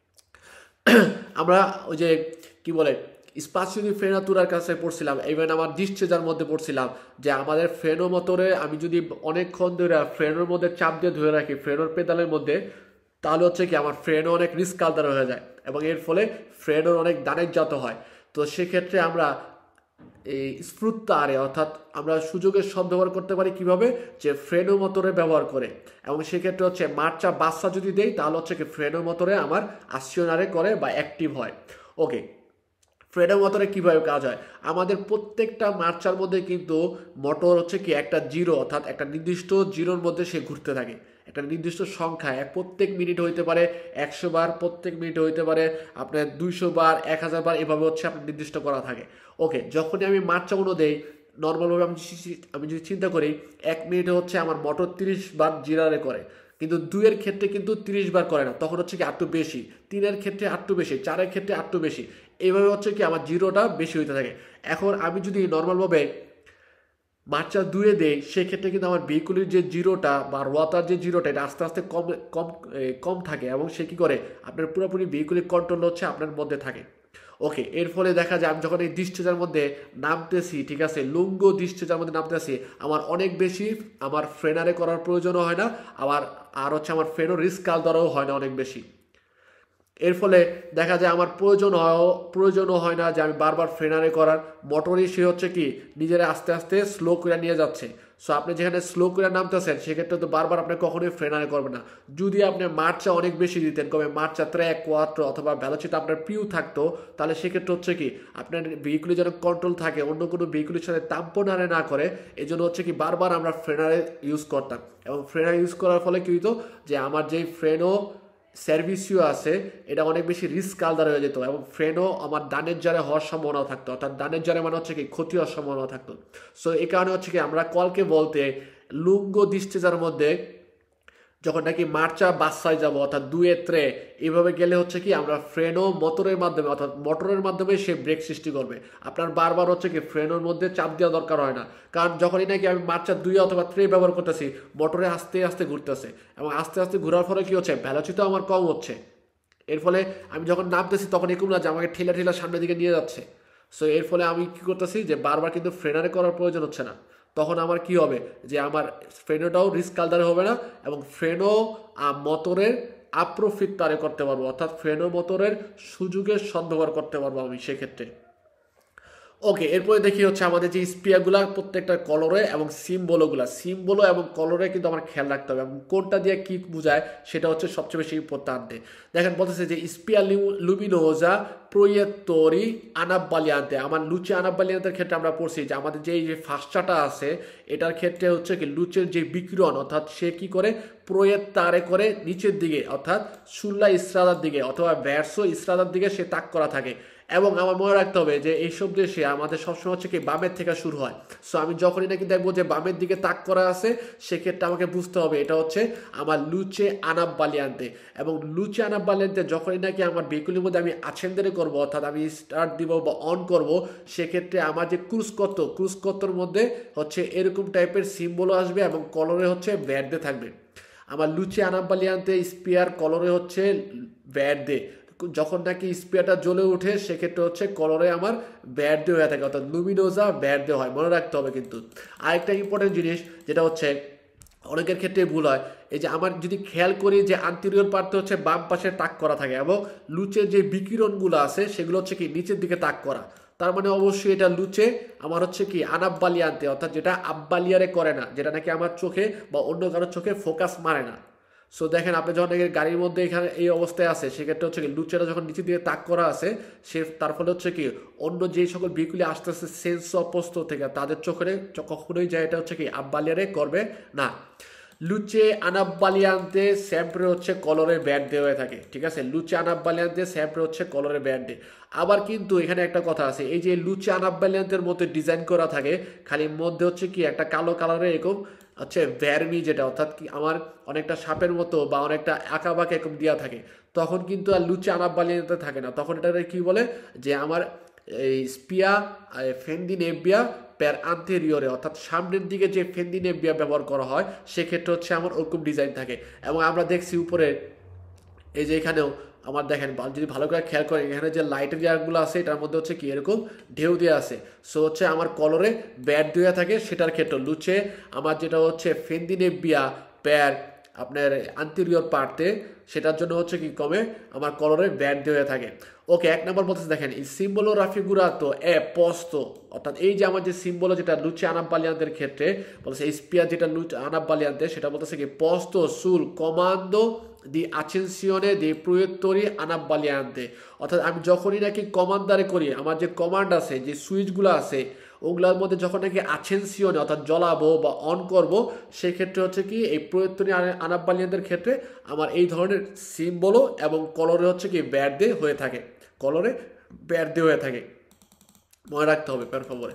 আমরা ওই যে কি বলে স্পাসিও দি ফ্রেনাতুরার কাছে পড়ছিলাম ইভেন আমার ডিসচেজার মধ্যে পড়ছিলাম যে আমাদের ফ্রেনো মোটরে আমি যদি অনেকক্ষণ ধরে ফ্রেনোর মধ্যে চাপ দিয়ে ধরে রাখি ফ্রেনোর পেডালের মধ্যে তাহলে হচ্ছে কি আমার ফ্রেনো অনেক রিস্ক আলদার হয়ে যায় এবং এর ফলে ফ্রেনোর অনেক দানেরজাত হয় তো সেক্ষেত্রে আমরা এই স্ফুত্তারে অর্থাৎ আমরা সুযোগের সদ্ব্যবহার করতে পারি কিভাবে যে ফ্রেনো মোটরে ব্যবহার করে এবং সেক্ষেত্রে হচ্ছে মার্চা বাচ্চা যদি দেই তাহলে হচ্ছে কি ফ্রেনো মোটরে আমার আসিওনারে করে বা অ্যাক্টিভ হয় ওকে ফ্রেনের মোটরে কীভাবে কাজ হয়, আমাদের প্রত্যেকটা মার্চার মধ্যে কিন্তু মোটর হচ্ছে কি একটা জিরো, অর্থাৎ একটা নির্দিষ্ট জিরোর মধ্যে সে ঘুরতে থাকে, একটা নির্দিষ্ট সংখ্যা, এক প্রত্যেক মিনিট হইতে পারে একশো বার, প্রত্যেক মিনিটে হইতে পারে আপনার দুইশো বার, এক হাজার বার, এভাবে হচ্ছে আপনার নির্দিষ্ট করা থাকে। ওকে, যখনই আমি মার্চাগুলো দেই নর্মালভাবে আমি আমি যদি চিন্তা করি এক মিনিটে হচ্ছে আমার মোটর তিরিশ বার জিরারে করে, কিন্তু দুইয়ের ক্ষেত্রে কিন্তু তিরিশ বার করে না, তখন হচ্ছে কি আরটু বেশি, তিনের ক্ষেত্রে আরটু বেশি, চারের ক্ষেত্রে আরটু বেশি, এইভাবে হচ্ছে কি আমার জিরোটা বেশি হইতে থাকে। এখন আমি যদি নর্মালভাবে মার্চার দুয়ে দেই সেক্ষেত্রে কিন্তু আমার ভেহিকুলের যে জিরোটা বা রোয়াতার যে জিরোটা এটা আস্তে আস্তে কম কম কম থাকে, এবং সে কী করে আপনার পুরোপুরি ভেহিকুলের কন্ট্রোল হচ্ছে আপনার মধ্যে থাকে। ওকে, এর ফলে দেখা যায় আমি যখন এই ডিসচার্জের মধ্যে নামতেছি, ঠিক আছে, লুঙ্গ ডিসচার্জের মধ্যে নামতেছি, আমার অনেক বেশি আমার ফ্রেনারে করার প্রয়োজনও হয় না, আবার আর হচ্ছে আমার ফ্রেনও রিস্ক কাল দ্বারাও হয় না অনেক বেশি। এর ফলে দেখা যায় আমার প্রয়োজন হয় প্রয়োজনও হয় না যে আমি বারবার ফ্রেনারে করার, মোটরই সে হচ্ছে কি নিজেরা আস্তে আস্তে স্লো করে নিয়ে যাচ্ছে। সো আপনি যেখানে স্লো করে নামতেছেন সেক্ষেত্রে তো বারবার আপনি কখনোই ফ্রেনারে করবেন না। যদি আপনি মার্চা অনেক বেশি দিতেন, কবে মার্চা ট্র্যাক কোয়াট্রো অথবা ভ্যালোসিটি আপনার পিউ থাকতো, তাহলে সেক্ষেত্রে হচ্ছে কি আপনার ভেহিকুলে যেন কন্ট্রোল থাকে, অন্য কোনো ভেহিকুলের সাথে তাম্পনারে না করে, এই জন্য হচ্ছে কি বারবার আমরা ফ্রেনারে ইউজ করতাম, এবং ফ্রেনারে ইউজ করার ফলে কী হতো যে আমার যেই ফ্রেনও সার্ভিসিও আছে এটা অনেক বেশি রিস্ক কালদার হয়ে যেত, এবং ফ্রেনও আমার ডানের জারে হওয়ার সম্ভাবনা থাকতো, অর্থাৎ ডানের জারে মানে হচ্ছে কি ক্ষতি হওয়ার সম্ভাবনা থাকতো। সো এই কারণে হচ্ছে কি আমরা কলকে বলতে লুঙ্গ ডিসচার্জের মধ্যে যখন নাকি মার্চা বাসায় যাবো অর্থাৎ দুয়ে ত্রে এইভাবে গেলে হচ্ছে কি আমরা ফ্রেনও মোটরের মাধ্যমে অর্থাৎ মোটরের মাধ্যমে সে ব্রেক সৃষ্টি করবে, আপনার বারবার হচ্ছে কি ফ্রেনের মধ্যে চাপ দেওয়া দরকার হয় না, কারণ যখনই নাকি আমি মার্চা দুই অথবা ত্রে ব্যবহার করতেছি মোটরে আস্তে আস্তে ঘুরতেছে, এবং আস্তে আস্তে ঘোরার ফলে কি হচ্ছে ভ্যালোসিটিও আমার কম হচ্ছে। এর ফলে আমি যখন নামতেছি তখন এরকম না যে আমাকে ঠেলা ঠেলা সামনের দিকে নিয়ে যাচ্ছে। সো এর ফলে আমি কি করতেছি যে বারবার কিন্তু ফ্রেনারে করার প্রয়োজন হচ্ছে না, তখন আমার কি হবে যে আমার ফ্রেনোটাও রিস্ক কালদারে হবে না, এবং ফ্রেনো মোটরের আপ্রফিট তারে করতে পারবো, অর্থাৎ ফ্রেনো মোটরের সুযোগের সদ্ব্যবহার করতে পারবো আমি সেক্ষেত্রে। ওকে, এরপরে দেখি হচ্ছে আমাদের যে স্পিয়ারগুলা প্রত্যেকটা কলরে এবং সিম্বলগুলা সিম্বল এবং কলরে কিন্তু আমার খেয়াল রাখতে হবে, এবং কোনটা দিয়ে কি বোঝায় সেটা হচ্ছে সবচেয়ে বেশি ইম্পর্টেন্ট। দেখেন বলতেছে যে স্পিয়া লুমিনোজা প্রোয়েত্তরি আনাব্বালিয়ান্তে, আমার লুচে আনাব্বালিয়ান্তের ক্ষেত্রে আমরা পড়ছি যে আমাদের যে এই যে ফার্স্টাটা আছে এটার ক্ষেত্রে হচ্ছে কি লুচের যে বিকিরণ অর্থাৎ সে কি করে প্রোয়েত্তারে করে নিচের দিকে অর্থাৎ সুল্লা ইসরাদার দিকে অথবা ভ্যারসো ইসরাদার দিকে সে তাক করা থাকে, এবং আমার মনে রাখতে হবে যে এইসব দেশে আমাদের সবসময় হচ্ছে কি বামের থেকে শুরু হয়। সো আমি যখনই নাকি দেখবো যে বামের দিকে তাক করা আছে সেক্ষেত্রে আমাকে বুঝতে হবে এটা হচ্ছে আমার লুচে আনাব্বালিয়ান্তে, এবং লুচে আনাব্বালিয়ান্তে যখনই নাকি আমার ভেহিকুলের মধ্যে আমি আছেন্দারে করবো অর্থাৎ আমি স্টার্ট দিব বা অন করব, সেক্ষেত্রে আমার যে ক্রুজকত্ত ক্রুজকত্তর মধ্যে হচ্ছে এরকম টাইপের সিম্বলও আসবে এবং কলরে হচ্ছে ভ্যারদে থাকবে। আমার লুচে আনাব্বালিয়ান্তে স্পিয়ার কলরে হচ্ছে ভ্যারদে, যখন নাকি স্পিয়ারটা জ্বলে ওঠে সেক্ষেত্রে হচ্ছে কলরে আমার ভ্যারদে হয়ে থাকে, অর্থাৎ লুমিনোজা ভ্যারদে হয়, মনে রাখতে হবে। কিন্তু আরেকটা ইম্পর্টেন্ট জিনিস যেটা হচ্ছে অনেকের ক্ষেত্রে ভুল হয়, এই যে আমার যদি খেয়াল করি যে আন্তেরিয়র পার্টে হচ্ছে বাম পাশে তাক করা থাকে, এবং লুচের যে বিকিরণগুলো আছে সেগুলো হচ্ছে কি নিচের দিকে তাক করা, তার মানে অবশ্যই এটা লুচে আমার হচ্ছে কি আনাব্বালিয়ান্তে, অর্থাৎ যেটা আব্বালিয়ারে করে না, যেটা নাকি আমার চোখে বা অন্য কারোর চোখে ফোকাস মারে না। সো দেখেন আপনি যখন গাড়ির মধ্যে এখানে এই অবস্থায় আছে সেক্ষেত্রে হচ্ছে কি লুচেটা যখন নিচে দিয়ে তাক করা আছে সে তার ফলে হচ্ছে কি অন্য যে সকল ভেহিকুলে আসতে আসতে সেন্স অফ পোস্ত থেকে তাদের চোখে কখনোই যায় এটা হচ্ছে কি আব্বালিয়ারে করবে না। লুচে আনাব্বালিয়ান্তে স্যাম্পরে হচ্ছে কলরের ব্যান্ড দেওয়া হয়ে থাকে, ঠিক আছে, লুচে আনাব্বালিয়ান্তে স্যাম্পরে হচ্ছে কলরের ব্যান্ডে। আবার কিন্তু এখানে একটা কথা আছে, এই যে লুচে আনাব্বালিয়ান্তের মধ্যে ডিজাইন করা থাকে খালি মধ্যে হচ্ছে কি একটা কালো কালারের এরকম হচ্ছে ভ্যারমি, যেটা অর্থাৎ কি আমার অনেকটা সাপের মতো বা অনেকটা আঁকা বাঁকা এরকম দেওয়া থাকে, তখন কিন্তু আর লুচে আনাব্বালিয়ান্তে থাকে না, তখন এটা কি বলে যে আমার এই স্পিয়া ফেন্দিনেবিয়া প্যার আন্তেরিয়রে অর্থাৎ সামনের দিকে যে ফেন্দিনেবিয়া ব্যবহার করা হয় সেক্ষেত্রে হচ্ছে আমার ওরকম ডিজাইন থাকে। এবং আমরা দেখছি উপরে এই যে এখানেও আমার দেখেন যদি ভালো করে খেয়াল করেন এখানে যে লাইটের জায়গাগুলো আছে এটার মধ্যে হচ্ছে কি এরকম ঢেউ দেওয়া আছে। সো হচ্ছে আমার কলরে ব্যাট দেওয়া থাকে, সেটার ক্ষেত্রে লুচে আমার যেটা হচ্ছে ফেন্দিনেবিয়া প্যার আপনার আন্তেরিয়র পার্টে সেটার জন্য হচ্ছে কি কমে আমার কলরে ভ্যারদে হয়ে থাকে। ওকে, এক নম্বর বলতেছে দেখেন এই সিম্বলো রাফিগুরাতো এ পোস্তো, অর্থাৎ এই যে আমার যে সিম্বল যেটা লুচে আনাব্বালিয়ানদের ক্ষেত্রে বলতেছে স্পিয়া যেটা লুচে আনাব্বালিয়ানতে সেটা বলতেছে কি পোস্তো সুল কমান্ডো দি accensione di proiettori আনাব্বালিয়ানতে, অর্থাৎ আমি যখনই নাকি কমান্ডারে করি আমার যে কমান্ড আছে যে সুইচগুলো আছে ওগুলোর মধ্যে যখন নাকি accensione অর্থাৎ জ্বলাবো বা অন করব সেই ক্ষেত্রে হচ্ছে কি এই প্রয়োত্তরী আনাব্বালিয়ানদের ক্ষেত্রে আমার এই ধরনের সিম্বলও এবং কলরে হচ্ছে কি ভ্যারদে হয়ে থাকে, কলরে ভ্যারদে হয়ে থাকে, মনে রাখতে হবে পার ফেভরে।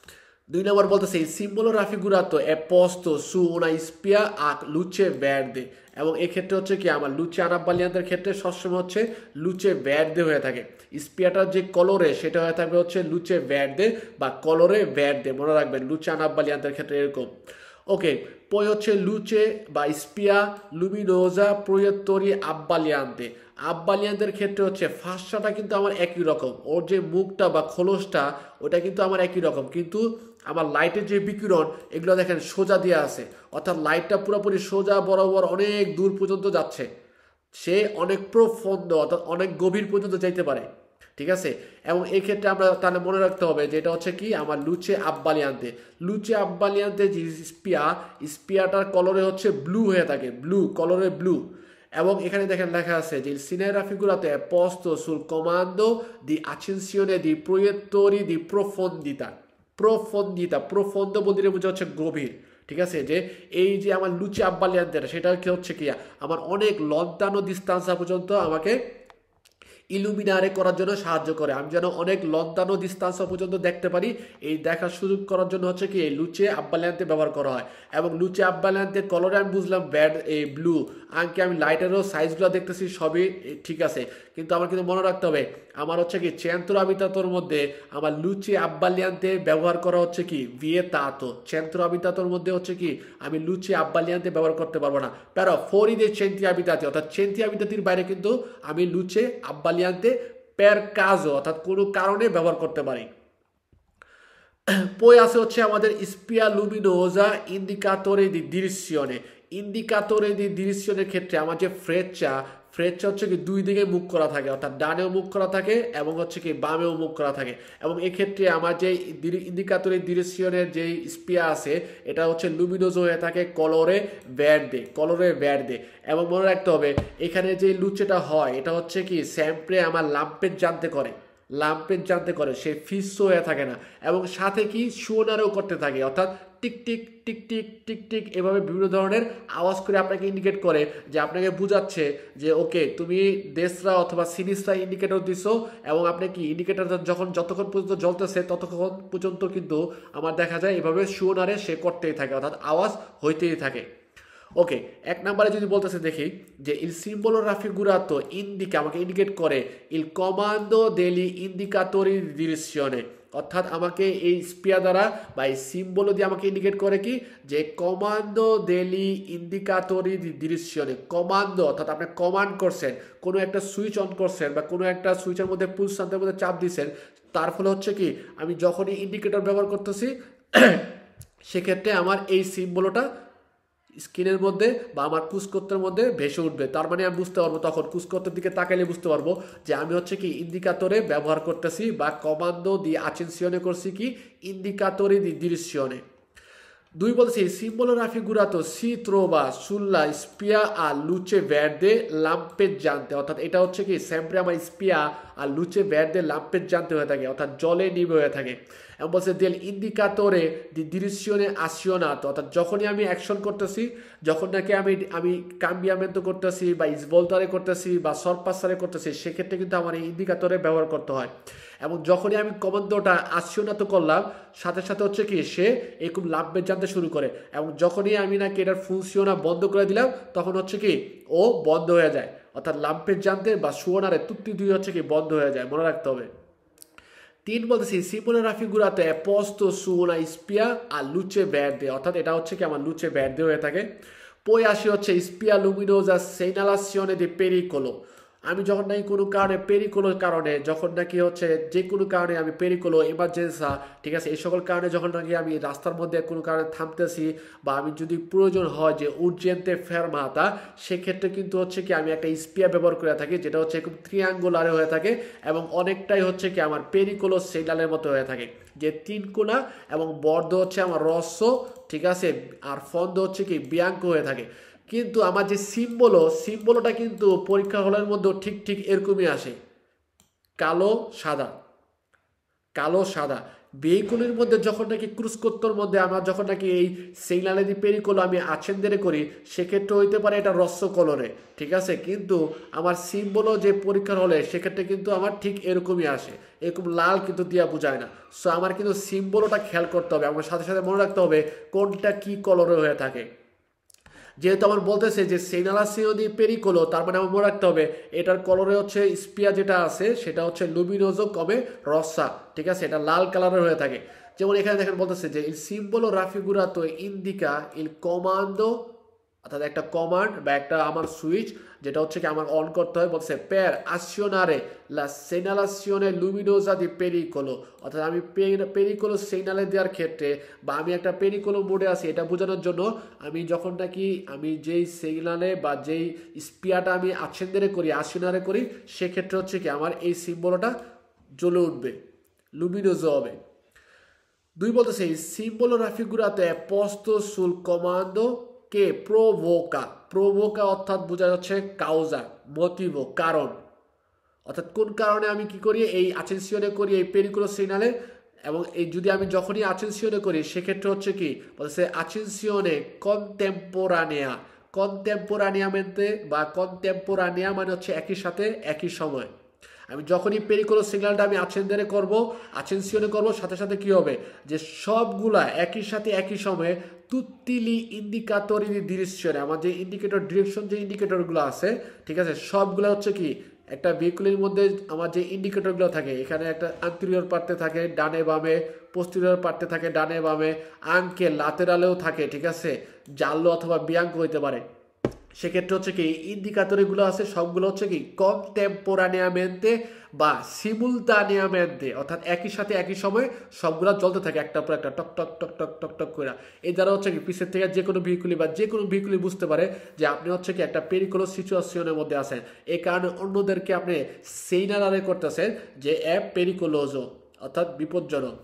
দুই নম্বর বলতেছে এই সিম্বলো রাফিগুরাতো এ পোস্তো সু উনা স্পিয়া আ লুচে ভ্যারদে, এবং এক্ষেত্রে হচ্ছে কি আমার লুচে আনাব্বালিয়ানদের ক্ষেত্রে সবসময় হচ্ছে লুচে ভ্যারদে হয়ে থাকে। স্পিয়াটার যে কলরে সেটা হয়ে থাকবে হচ্ছে লুচে ভ্যারদে বা কলরে ভ্যারদে, মনে রাখবেন লুচে আনাব্বালিয়ানদের ক্ষেত্রে এরকম। ওকে, পই হচ্ছে লুচে বা স্পিয়া লুমিনোজা প্রয়োত্তরি আব্বালিয়ান্তে, আব্বালিয়ানদের ক্ষেত্রে হচ্ছে ফার্স্টটা কিন্তু আমার একই রকম, ওর যে মুখটা বা খোলসটা ওটা কিন্তু আমার একই রকম, কিন্তু আমার লাইটের যে বিকিরণ এগুলো দেখেন সোজা দিয়ে আছে, অর্থাৎ লাইটটা পুরোপুরি সোজা বরাবর অনেক দূর পর্যন্ত যাচ্ছে, সে অনেক প্রফন্দ অর্থাৎ অনেক গভীর পর্যন্ত যাইতে পারে, ঠিক আছে। এবং এই ক্ষেত্রে আমরা তাহলে মনে রাখতে হবে যে এটা হচ্ছে কি আমার লুচে আব্বালিয়ান্তে, লুচে আব্বালিয়ান্তে যে স্পিয়া স্পিয়াটার কলরে হচ্ছে ব্লু হয়ে থাকে, ব্লু কলরে ব্লু, এবং এখানে দেখেন লেখা আছে যে সিনাই রাফিগুরাতো এ পোস্তো sul comando di accensione di proiettori di profondità, প্রফন্দিতা প্রফন্দ বলতে বোঝা হচ্ছে গভীর, ঠিক আছে। যে এই যে আমার লুচে আব্বালিয়ানদের সেটা কি হচ্ছে কি আমার অনেক লন্তানো ডিস্টান্সা পর্যন্ত আমাকে ইলুমিনারে করার জন্য সাহায্য করে, আমি যেন অনেক লন্তানো ডিস্টান্স পর্যন্ত দেখতে পারি, এই দেখার সুযোগ করার জন্য হচ্ছে কি এই লুচে আব্বালিয়ান্তে ব্যবহার করা হয়। এবং লুচে আব্বালিয়ান্তের কলরে আমি বুঝলাম ব্যাড এই ব্লু, আঙ্কে আমি লাইটেরও সাইজগুলো দেখতেছি সবই ঠিক আছে, কিন্তু আমার কিন্তু মনে রাখতে হবে আমার হচ্ছে কি চেন্ত্র আবিতাতোর মধ্যে আমার লুচে আব্বালিয়ান্তে ব্যবহার করা হচ্ছে কি ভিয়ে তাতো, চেন্ত্র আবিতাতোর মধ্যে হচ্ছে কি আমি লুচে আব্বালিয়ান্তে ব্যবহার করতে পারবো না, প্যারো ফরি দে চেন্তি আবিতাতে, অর্থাৎ চেন্তি আবিতাতির বাইরে কিন্তু আমি লুচে আব্বালিয়ান্তে পের কাজও অর্থাৎ কোনো কারণে ব্যবহার করতে পারি। পই আছে হচ্ছে আমাদের স্পিয়া লুমিনোজা ইন্ডিকাতোরে দি ডিরেকশনে, ইন্ডিকাতোরে দি ডিরেকশনের ক্ষেত্রে আমার যে ফ্রেচা ফ্রেচা হচ্ছে কি দুই দিকে মুখ করা থাকে, অর্থাৎ ডানেও মুখ করা থাকে এবং হচ্ছে কি বামেও মুখ করা থাকে, এবং এক্ষেত্রে আমার যে ইন্ডিকাতোরে ডিরেকশনের যে স্পিয়া আছে এটা হচ্ছে লুমিনোজো হয়ে থাকে কলরে ভ্যারদে, কলরে ভ্যারদে। এবং মনে রাখতে হবে এখানে যে লুচেটা হয় এটা হচ্ছে কি স্যাম্পে আমার লাম্পের জানতে করে, লাম্পের জানতে করে সে ফিসও হয়ে থাকে না, এবং সাথে কি শোনারও করতে থাকে, অর্থাৎ টিক টিক টিক টিক টিক টিক এভাবে বিভিন্ন ধরনের আওয়াজ করে আপনাকে ইন্ডিকেট করে, যে আপনাকে বোঝাচ্ছে যে ওকে তুমি দেশরা অথবা সিনিসরা ইন্ডিকেটর দিছো, এবং আপনি কি ইন্ডিকেটর যখন যতক্ষণ পর্যন্ত জ্বলতেছে ততক্ষণ পর্যন্ত কিন্তু আমার দেখা যায় এভাবে শোনারে সে করতেই থাকে, অর্থাৎ আওয়াজ হইতেই থাকে। ওকে, এক নম্বরে যদি বলতেছে দেখি যে ইল সিম্বলো রাফিগুরাতো ইন্ডিকা আমাকে ইন্ডিকেট করে ইল কমান্ডো দেলি ইন্ডিকাতোরি ডিরেকশনে, অর্থাৎ আমাকে এই স্পিয়া দ্বারা বা এই সিম্বল দিয়ে আমাকে ইন্ডিকেট করে কি যে কমান্ডো দেলি ইন্ডিকাতোরি ডিরেকশনে, কমান্ডো অর্থাৎ আপনি কমান্ড করছেন কোনো একটা সুইচ অন করছেন বা কোনো একটা সুইচের মধ্যে পুলসান্তের মধ্যে চাপ দিচ্ছেন, তার ফলে হচ্ছে কি আমি যখনই ইন্ডিকেটর ব্যবহার করতেছি সেক্ষেত্রে আমার এই সিম্বলটা স্ক্রিনের মধ্যে বা আমার কুসকর্তের মধ্যে ভেসে উঠবে, তার মানে আমি বুঝতে পারবো তখন কুসকর্তের দিকে তাকাইলে বুঝতে পারবো যে আমি হচ্ছে কি ইন্ডিকাতরে ব্যবহার করতেছি বা কমান্ডো দি accensione করছি কি ইন্ডিকাতরি দি direzione। দুই বলছে সিম্বলো রাফিগুরাতো সি ট্রোভা সুল্লা স্পিয়া আর লুচে ভ্যারদে লাম্পের জানতে, অর্থাৎ এটা হচ্ছে কি স্যাম্পরে আমার স্পিয়া আর লুচে ভ্যারদে লাম্পের জানতে হয়ে থাকে, অর্থাৎ জলে নিবে হয়ে থাকে। এবং বলছে দেল ইন্ডিকাতরে দি ডিরেকশনে আসিওনাতো, অর্থাৎ যখনই আমি অ্যাকশন করতেছি, যখন নাকি আমি আমি কাম্বিয়ামেন্টো করতেছি বা ইসভলতারে করতেছি বা সরপাসারে করতেছি সেক্ষেত্রে কিন্তু আমার এই ইন্ডিকাতরে ব্যবহার করতে হয়। এবং যখনই আমি কমান্ডোটা আসিওনাতো করলাম সাথে সাথে হচ্ছে কি সে এরকম লাম্পের জানতে শুরু করে, এবং যখনই আমি নাকি এটার ফুনসিওনা বন্ধ করে দিলাম তখন হচ্ছে কি ও বন্ধ হয়ে যায়, অর্থাৎ লাম্পের জানতে বা সুওনারে তুত্তি দুই হচ্ছে কি বন্ধ হয়ে যায়, মনে রাখতে হবে। তিন বলতেছি সিম্বলো রাফিগুরাতো এ posto su una spia a luce verde, অর্থাৎ এটা হচ্ছে কি আমার লুচে ভ্যারদে হয়ে থাকে। পই আসি হচ্ছে স্পিয়া লুমিনোজা সেনালাসিওনে দি পেরিকোলো, আমি যখন নাকি কোনো কারণে পেরিকোলোর কারণে যখন নাকি হচ্ছে যে কোনো কারণে আমি পেরিকোলো এমার্জেন্সা ঠিক আছে এই সকল কারণে যখন নাকি আমি রাস্তার মধ্যে কোনো কারণে থামতেছি বা আমি যদি প্রয়োজন হয় যে উর্জেন্তে ফেরমাতা সেক্ষেত্রে কিন্তু হচ্ছে কি আমি একটা স্পিয়া ব্যবহার করে থাকি যেটা হচ্ছে খুব ট্রিয়াঙ্গুলারে হয়ে থাকে এবং অনেকটাই হচ্ছে কি আমার পেরিকোলো সিগন্যালের মতো হয়ে থাকে যে তিন কোণা এবং বর্দ হচ্ছে আমার রস্য ঠিক আছে আর ফন্দ হচ্ছে কি বিয়াঙ্ক হয়ে থাকে কিন্তু আমার যে সিম্বল সিম্বলটা কিন্তু পরীক্ষা হলের মধ্যে ঠিক ঠিক এরকমই আসে কালো সাদা কালো সাদা ভেহিকলের মধ্যে যখন নাকি ক্রুজকোত্তর মধ্যে আমরা যখন নাকি এই সিগনালে দিয়ে পেরিকোলো আমি আছেনদের করি সেক্ষেত্রে হইতে পারে এটা রস্য কলরে ঠিক আছে কিন্তু আমার সিম্বলও যে পরীক্ষার হলে সেক্ষেত্রে কিন্তু আমার ঠিক এরকমই আসে এরকম লাল কিন্তু দিয়া বোঝায় না সো আমার কিন্তু সিম্বলটা খেয়াল করতে হবে আমার সাথে সাথে মনে রাখতে হবে কোনটা কি কলরে হয়ে থাকে যেহেতু আমার বলতেছে যে সেনালাসিও দি পেরিকোলো তার মানে আমার মনে রাখতে হবে এটার কলরে হচ্ছে স্পিয়া যেটা আছে সেটা হচ্ছে লুমিনোজো কমে রসা ঠিক আছে এটা লাল কালারের হয়ে থাকে যেমন এখানে দেখেন বলতেছে যে ইল সিম্বলো রাফিগুরাতো ইন্ডিকা ইল কমান্ডো অর্থাৎ একটা কমান্ড বা একটা আমার সুইচ যেটা হচ্ছে কি আমার অন করতে হয় বলছে পের আসিওনারে লা সেনালাসিওনে লুমিনোজা দি পেরিকোলো অর্থাৎ আমি পেরিকোলো সিগনালে দেওয়ার ক্ষেত্রে বা আমি একটা পেরিকোলো মোডে আছি এটা বোঝানোর জন্য আমি যখন নাকি আমি যেই সিগনালে বা যেই স্পিয়াটা আমি আছেন্দারে করি আসিওনারে করি সেক্ষেত্রে হচ্ছে কি আমার এই সিম্বলটা জ্বলে উঠবে লুমিনোজো হবে দুই বলতেছে এই সিম্বলো রাফিগুরাতে পোস্তো সুল কমান্ডো কে প্রোভোকা প্রোভোকা অর্থাৎ বোঝা যাচ্ছে কাউজা মোটিভো কারণ অর্থাৎ কোন কারণে আমি কি করি এই আচেনসিওনে করি এই পেরিকুলো সিগনালে এবং এই যদি আমি যখনই আচেনসিওনে করি সেক্ষেত্রে হচ্ছে কি বলছে আচেনসিওনে কনটেম্পোরানিয়া কনটেম্পোরানিয়ামেন্তে বা কনটেম্পোরানিয়া মানে হচ্ছে একই সাথে একই সময় আমি যখনই পেরিকোলো সিগন্যালটা আমি আছেনদারে করবো আছেনসিওনে করবো সাথে সাথে কি হবে যে সবগুলা একই সাথে একই সময়ে তুত্তিলি ইন্ডিকাটরি ডিরেকশনে আমার যে ইন্ডিকেটর ডিরেকশন যে ইন্ডিকেটরগুলো আছে ঠিক আছে সবগুলো হচ্ছে কি একটা ভেহিকলের মধ্যে আমার যে ইন্ডিকেটরগুলো থাকে এখানে একটা আন্তরিয়র পার্টে থাকে ডানে বামে পোস্টেরিয়র পার্টে থাকে ডানে বামে আঙ্কে লাতেরালেও থাকে ঠিক আছে জাল্লো অথবা বিয়াঙ্ক হইতে পারে সেক্ষেত্রে হচ্ছে কি ইন্ডিকাটরগুলো আছে সবগুলো হচ্ছে কি কনটেম্পোরানিয়ামেন্টে বা সিমুলতানিয়ামেন্টে অর্থাৎ একই সাথে একই সময় সবগুলো জ্বলতে থাকে একটা পর একটা টক টক টক টক টক টক করে এই দ্বারা হচ্ছে কি পিছের থেকে যে কোনো ভেহিকুলি বা যে কোনো ভেহিকুলি বুঝতে পারে যে আপনি হচ্ছে কি একটা পেরিকোলো সিচুয়েশনের মধ্যে আছেন এই কারণে অন্যদেরকে আপনি সেইনালারে করতেছেন যে অ্যাপ পেরিকোলোজো অর্থাৎ বিপজ্জনক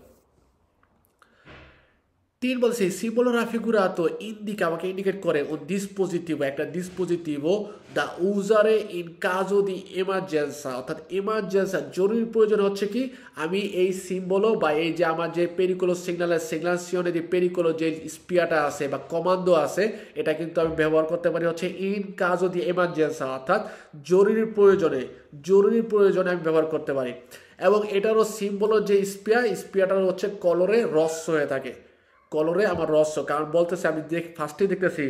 তিন বলছে সিম্বলো রাফিগুরাতো ইন্ডিকা আমাকে ইন্ডিকেট করে ও ডিসপোজিটিভো একটা ডিসপোজিটিভো দা উজারে ইন কাজো দি এমার্জেন্সা অর্থাৎ এমার্জেন্সা জরুরি প্রয়োজন হচ্ছে কি আমি এই সিম্বলো বা এই যে আমার যে পেরিকোলো সিগন্যালের সিগন্যালসিওনে যে পেরিকোলো যে স্পিয়াটা আছে বা কমান্ডো আছে এটা কিন্তু আমি ব্যবহার করতে পারি হচ্ছে ইন কাজো দি এমার্জেন্সা অর্থাৎ জরুরি প্রয়োজনে জরুরি প্রয়োজনে আমি ব্যবহার করতে পারি এবং এটারও সিম্বলো যে স্পিয়া স্পিয়াটার হচ্ছে কলরে রস্য হয়ে থাকে কলরে আমার রহস্য কারণ বলতেছে আমি দেখ ফার্স্টেই দেখতেছি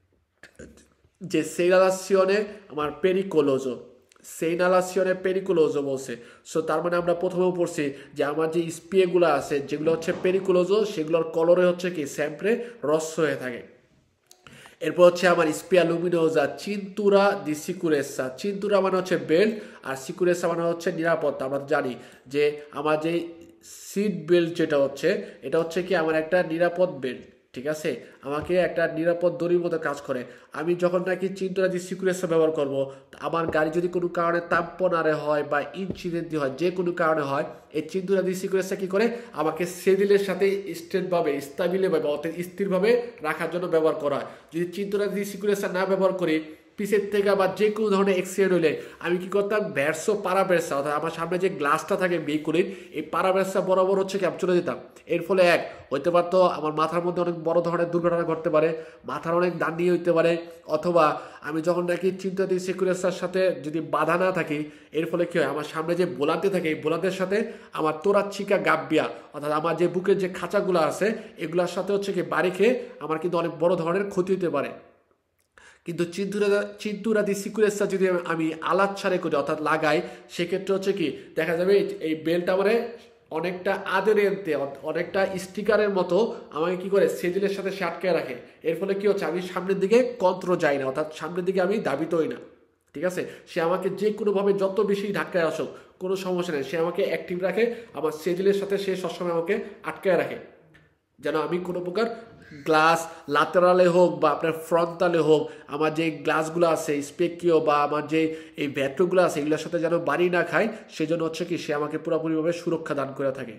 যে সেইনালাসিওনে আমার পেরিকোলোজো সেইনালাসিওনে পেরিকোলোজো বলছে সো তার মানে আমরা প্রথমেও পড়ছি যে আমার যে স্পিয়েগুলো আছে যেগুলো হচ্ছে পেরিকোলোজো সেগুলোর কলরে হচ্ছে কি স্যাম্পরে রস্য হয়ে থাকে এরপর হচ্ছে আমার স্পিয়া লুমিনোজা চিন্তুরা দি সিকুরেসা চিন্তুরা মানে হচ্ছে বেল্ট আর সিকুরেসা মানে হচ্ছে নিরাপত্তা আমরা জানি যে আমার যে সিট বেল্ট যেটা হচ্ছে এটা হচ্ছে কি আমার একটা নিরাপদ বেল্ট ঠিক আছে আমাকে একটা নিরাপদ দড়ির মতো কাজ করে আমি যখন নাকি চিন্তুরা দি সিকুরেসা ব্যবহার করব আমার গাড়ি যদি কোনো কারণে তাম্পনারে হয় বা ইনসিডেন্ট হয় যে কোনো কারণে হয় এই চিন্তুরা দি সিকুরেসা কি করে আমাকে সেদিলের সাথে স্ট্রেটভাবে স্টাবিলভাবে অর্থাৎ স্থিরভাবে রাখার জন্য ব্যবহার করা হয় যদি চিন্তুরা দি সিকুরেসা না ব্যবহার করি পিছের থেকে বা যে কোনো ধরনের অ্যাক্সিডেন্ট হইলে আমি কি করতাম ভ্যারসো পারাভ্যারসা অর্থাৎ আমার সামনে যে গ্লাসটা থাকে ভেহিকুলের এই পারাভ্যারসা বরাবর হচ্ছে কি আমি চলে যেতাম এর ফলে এক হইতে পারতো আমার মাথার মধ্যে অনেক বড় ধরনের দুর্ঘটনা ঘটতে পারে মাথার অনেক দান্ডি হইতে পারে অথবা আমি যখন নাকি চিন্তা দিই সিকুরেন্সার সাথে যদি বাধা না থাকি এর ফলে কি হয় আমার সামনে যে বোলান্তে থাকে এই বোলান্তের সাথে আমার তোরাচিকা গাব্বিয়া অর্থাৎ আমার যে বুকের যে খাঁচাগুলো আছে এগুলোর সাথে হচ্ছে কি বাড়ি খেয়ে আমার কিন্তু অনেক বড় ধরনের ক্ষতি হতে পারে কিন্তু চিন্তুরা চিন্তুরা দি সিকুরেন্সা যদি আমি আলাদ ছাড়ে করি অর্থাৎ লাগাই সেক্ষেত্রে হচ্ছে কি দেখা যাবে এই বেল্ট আমারে অনেকটা আদেরেন্তে অনেকটা স্টিকারের মতো আমাকে কি করে সেদিলের সাথে সে আটকে রাখে এর ফলে কি হচ্ছে আমি সামনের দিকে কন্ত্র যাই না অর্থাৎ সামনের দিকে আমি দাবিত হই না ঠিক আছে, সে আমাকে যে কোনোভাবে যত বেশি ধাক্কায় আসুক কোনো সমস্যা নেই, সে আমাকে অ্যাক্টিভ রাখে, আমার সেজিলের সাথে সে সবসময় আমাকে আটকায় রাখে, যেন আমি কোনো প্রকার গ্লাস লাতেরালে হোক বা আপনার ফ্রন্টালে হোক আমার যে গ্লাসগুলো আছে স্পেকিও বা আমার যে এই ব্যাট্রোগুলো আছে এগুলোর সাথে যেন বাড়ি না খায়, সেজন্য হচ্ছে কি সে আমাকে পুরোপুরিভাবে সুরক্ষা দান করে থাকে।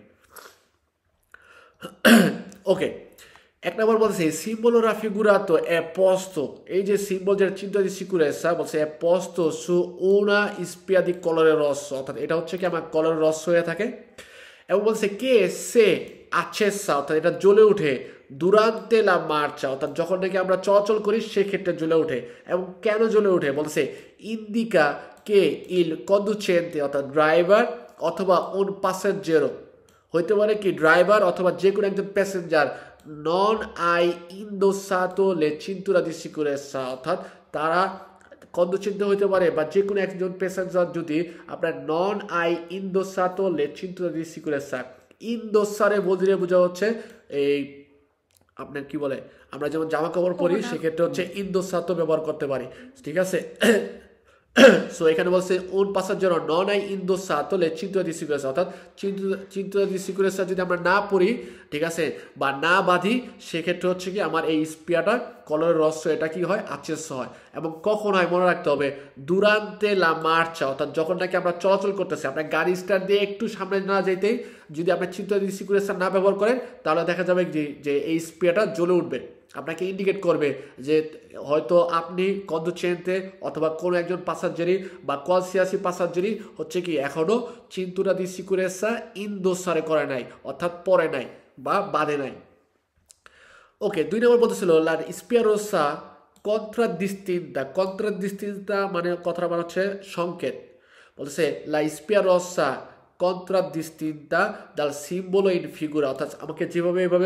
ওকে, এক নম্বর বলছে সিম্বolo raffigurato è posto, এই যে সিম্বল যেটা চিন্তা di sicurezza বলছে è posto su una spia di colore rosso, অর্থাৎ এটা হচ্ছে কি আমার কলর রস হয়ে থাকে, এবং বলছে কে সে accesa, অর্থাৎ এটা জ্বলে ওঠে durante la marcia, অর্থাৎ যখন নাকি আমরা চলাচল করি সেক্ষেত্রে জ্বলে ওঠে। এবং কেন জ্বলে ওঠে বলছে indica che il conducente, অর্থাৎ ড্রাইভার অথবা un passeggero, হইতে পারে কি ড্রাইভার অথবা যে কোনো একজন প্যাসেঞ্জার নন আই ইন্দোসাতো লে চিন্তুরা দি সিকুরেসা, অর্থাৎ তারা কন্দচিন্তা হইতে পারে বা যে কোনো একজন প্যাসেঞ্জার যদি আপনার নন আই ইন্দোসাতো লে চিন্তুরা দি সিকুরেসা, ইন্দোসারে বলতে বোঝা হচ্ছে এই আপনার কি বলে আমরা যেমন জামা কাপড় পরি সেক্ষেত্রে হচ্ছে ইন্দোসাতো ব্যবহার করতে পারি, ঠিক আছে। সো এখানে বলছে un passeggero non hai indossato le cinture di sicurezza, অর্থাৎ cinture di sicurezza যদি আমরা না পরি, ঠিক আছে, বা না বাঁধি, সেক্ষেত্রে হচ্ছে কি আমার এই স্পিয়াটা কলরের রস এটা কি হয় আচেস হয়। এবং কখন হয় মনে রাখতে হবে durante la marcia, অর্থাৎ যখন নাকি আমরা চলাচল করতেছি, আপনার গাড়ি স্টার্ট দিয়ে একটু সামনে না যেতেই যদি আপনি cinture di sicurezza না ব্যবহার করেন তাহলে দেখা যাবে যে এই স্পিয়াটা জ্বলে উঠবে, আপনাকে ইন্ডিকেট করবে যে হয়তো আপনি কন্দুচেন্তে অথবা কোনো একজন পাসাজ্জারি বা কোয়ালসিয়াসি পাসাজ্জারি হচ্ছে কি এখনও চিন্তুরা দি সিকুরেসা ইন্দোসারে করে নাই, অর্থাৎ পরে নাই বা বাদে নাই। ওকে, দুই নম্বর বলতেছিল লা স্পিয়া রোসা কন্ট্রাডিস্টিনতা, কন্ট্রাডিস্টিনতা মানে কথাটা মানে হচ্ছে সংকেত, বলতেছে লা স্পিয়া রোসা কন্ট্রাডিস্টিনতা দাল সিম্বলো ইন ফিগুরা, অর্থাৎ আমাকে যেভাবে এভাবে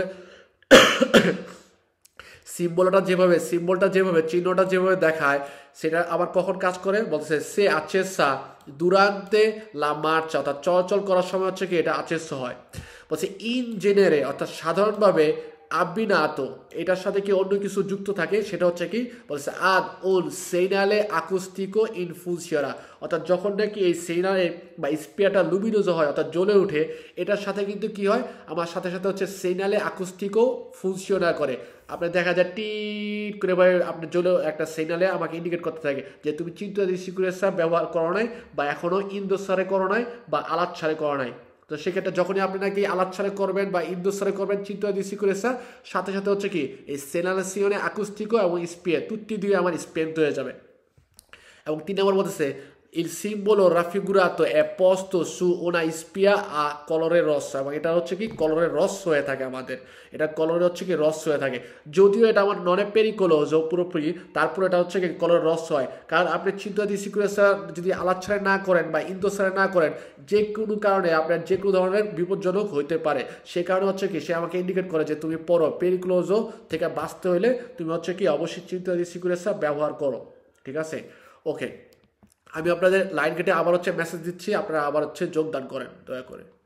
সিম্বলটা যেভাবে সিম্বলটা যেভাবে চিহ্নটা যেভাবে দেখায় সেটা আবার কখন কাজ করে বলতেছে সে আচেসা দুরান্তে লা মার্চা, অর্থাৎ চলাচল করার সময় হচ্ছে কি এটা আচেস হয়। বলছে ইন জেনেরে, অর্থাৎ সাধারণভাবে আব্বিনাতো এটার সাথে কি অন্য কিছু যুক্ত থাকে, সেটা হচ্ছে কি বলছে আদ উন সেইনালে আকুস্টিকো ইন ফুলসিয়ারা, অর্থাৎ যখন নাকি এই সেইনালে বা স্পিয়ারটা লুমিনোজ হয় অর্থাৎ জ্বলে ওঠে, এটার সাথে কিন্তু কি হয় আমার সাথে সাথে হচ্ছে সেইনালে আকুস্টিকো ফুলসিয়ারা করে, আপনি দেখা যায় টিট করে ভাই আপনি জ্বলে একটা সিগনালে আমাকে ইন্ডিকেট করতে থাকে যে তুমি চিন্তা দি সিকুরেসা ব্যবহার করো নাই বা এখনও ইন্দোসারে করো নাই বা আলাত সারে করো নাই। তো সেক্ষেত্রে যখনই আপনি নাকি আলাত সারে করবেন বা ইন্দোসারে করবেন চিন্তা দি সিকুরেসা, সাথে সাথে হচ্ছে কি এই সেনালেসিওনে আকুস্টিকো এবং স্পিয়ে তুত্তি দিয়ে আমার স্পেন্ট হয়ে যাবে। এবং তিন নম্বর বলতেছে il simbolo raffigurato è posto su una spia a colore rosso, এবং এটা হচ্ছে কি কলরের রস হয়ে থাকে আমাদের, এটা কলরে হচ্ছে কি রস হয়ে থাকে, যদিও এটা আমার ননে পেরিকোলোজো পুরোপুরি, তারপর এটা হচ্ছে কি কলরের রস হয়, কারণ আপনি চিন্তা দি সিকুরেসা যদি আলাদ ছাড়া না করেন বা ইন্দোসারে না করেন যে কোনো কারণে আপনার যে কোনো ধরনের বিপজ্জনক হইতে পারে, সে কারণে হচ্ছে কি সে আমাকে ইন্ডিকেট করে যে তুমি পড়ো পেরিকোলোজো থেকে বাঁচতে হলে তুমি হচ্ছে কি অবশ্যই চিন্তা দি সিকুরেসা ব্যবহার করো, ঠিক আছে। ওকে, আমি আপনাদের লাইন কেটে আবার হচ্ছে মেসেজ দিচ্ছি, আপনারা আবার হচ্ছে যোগদান করেন দয়া করে।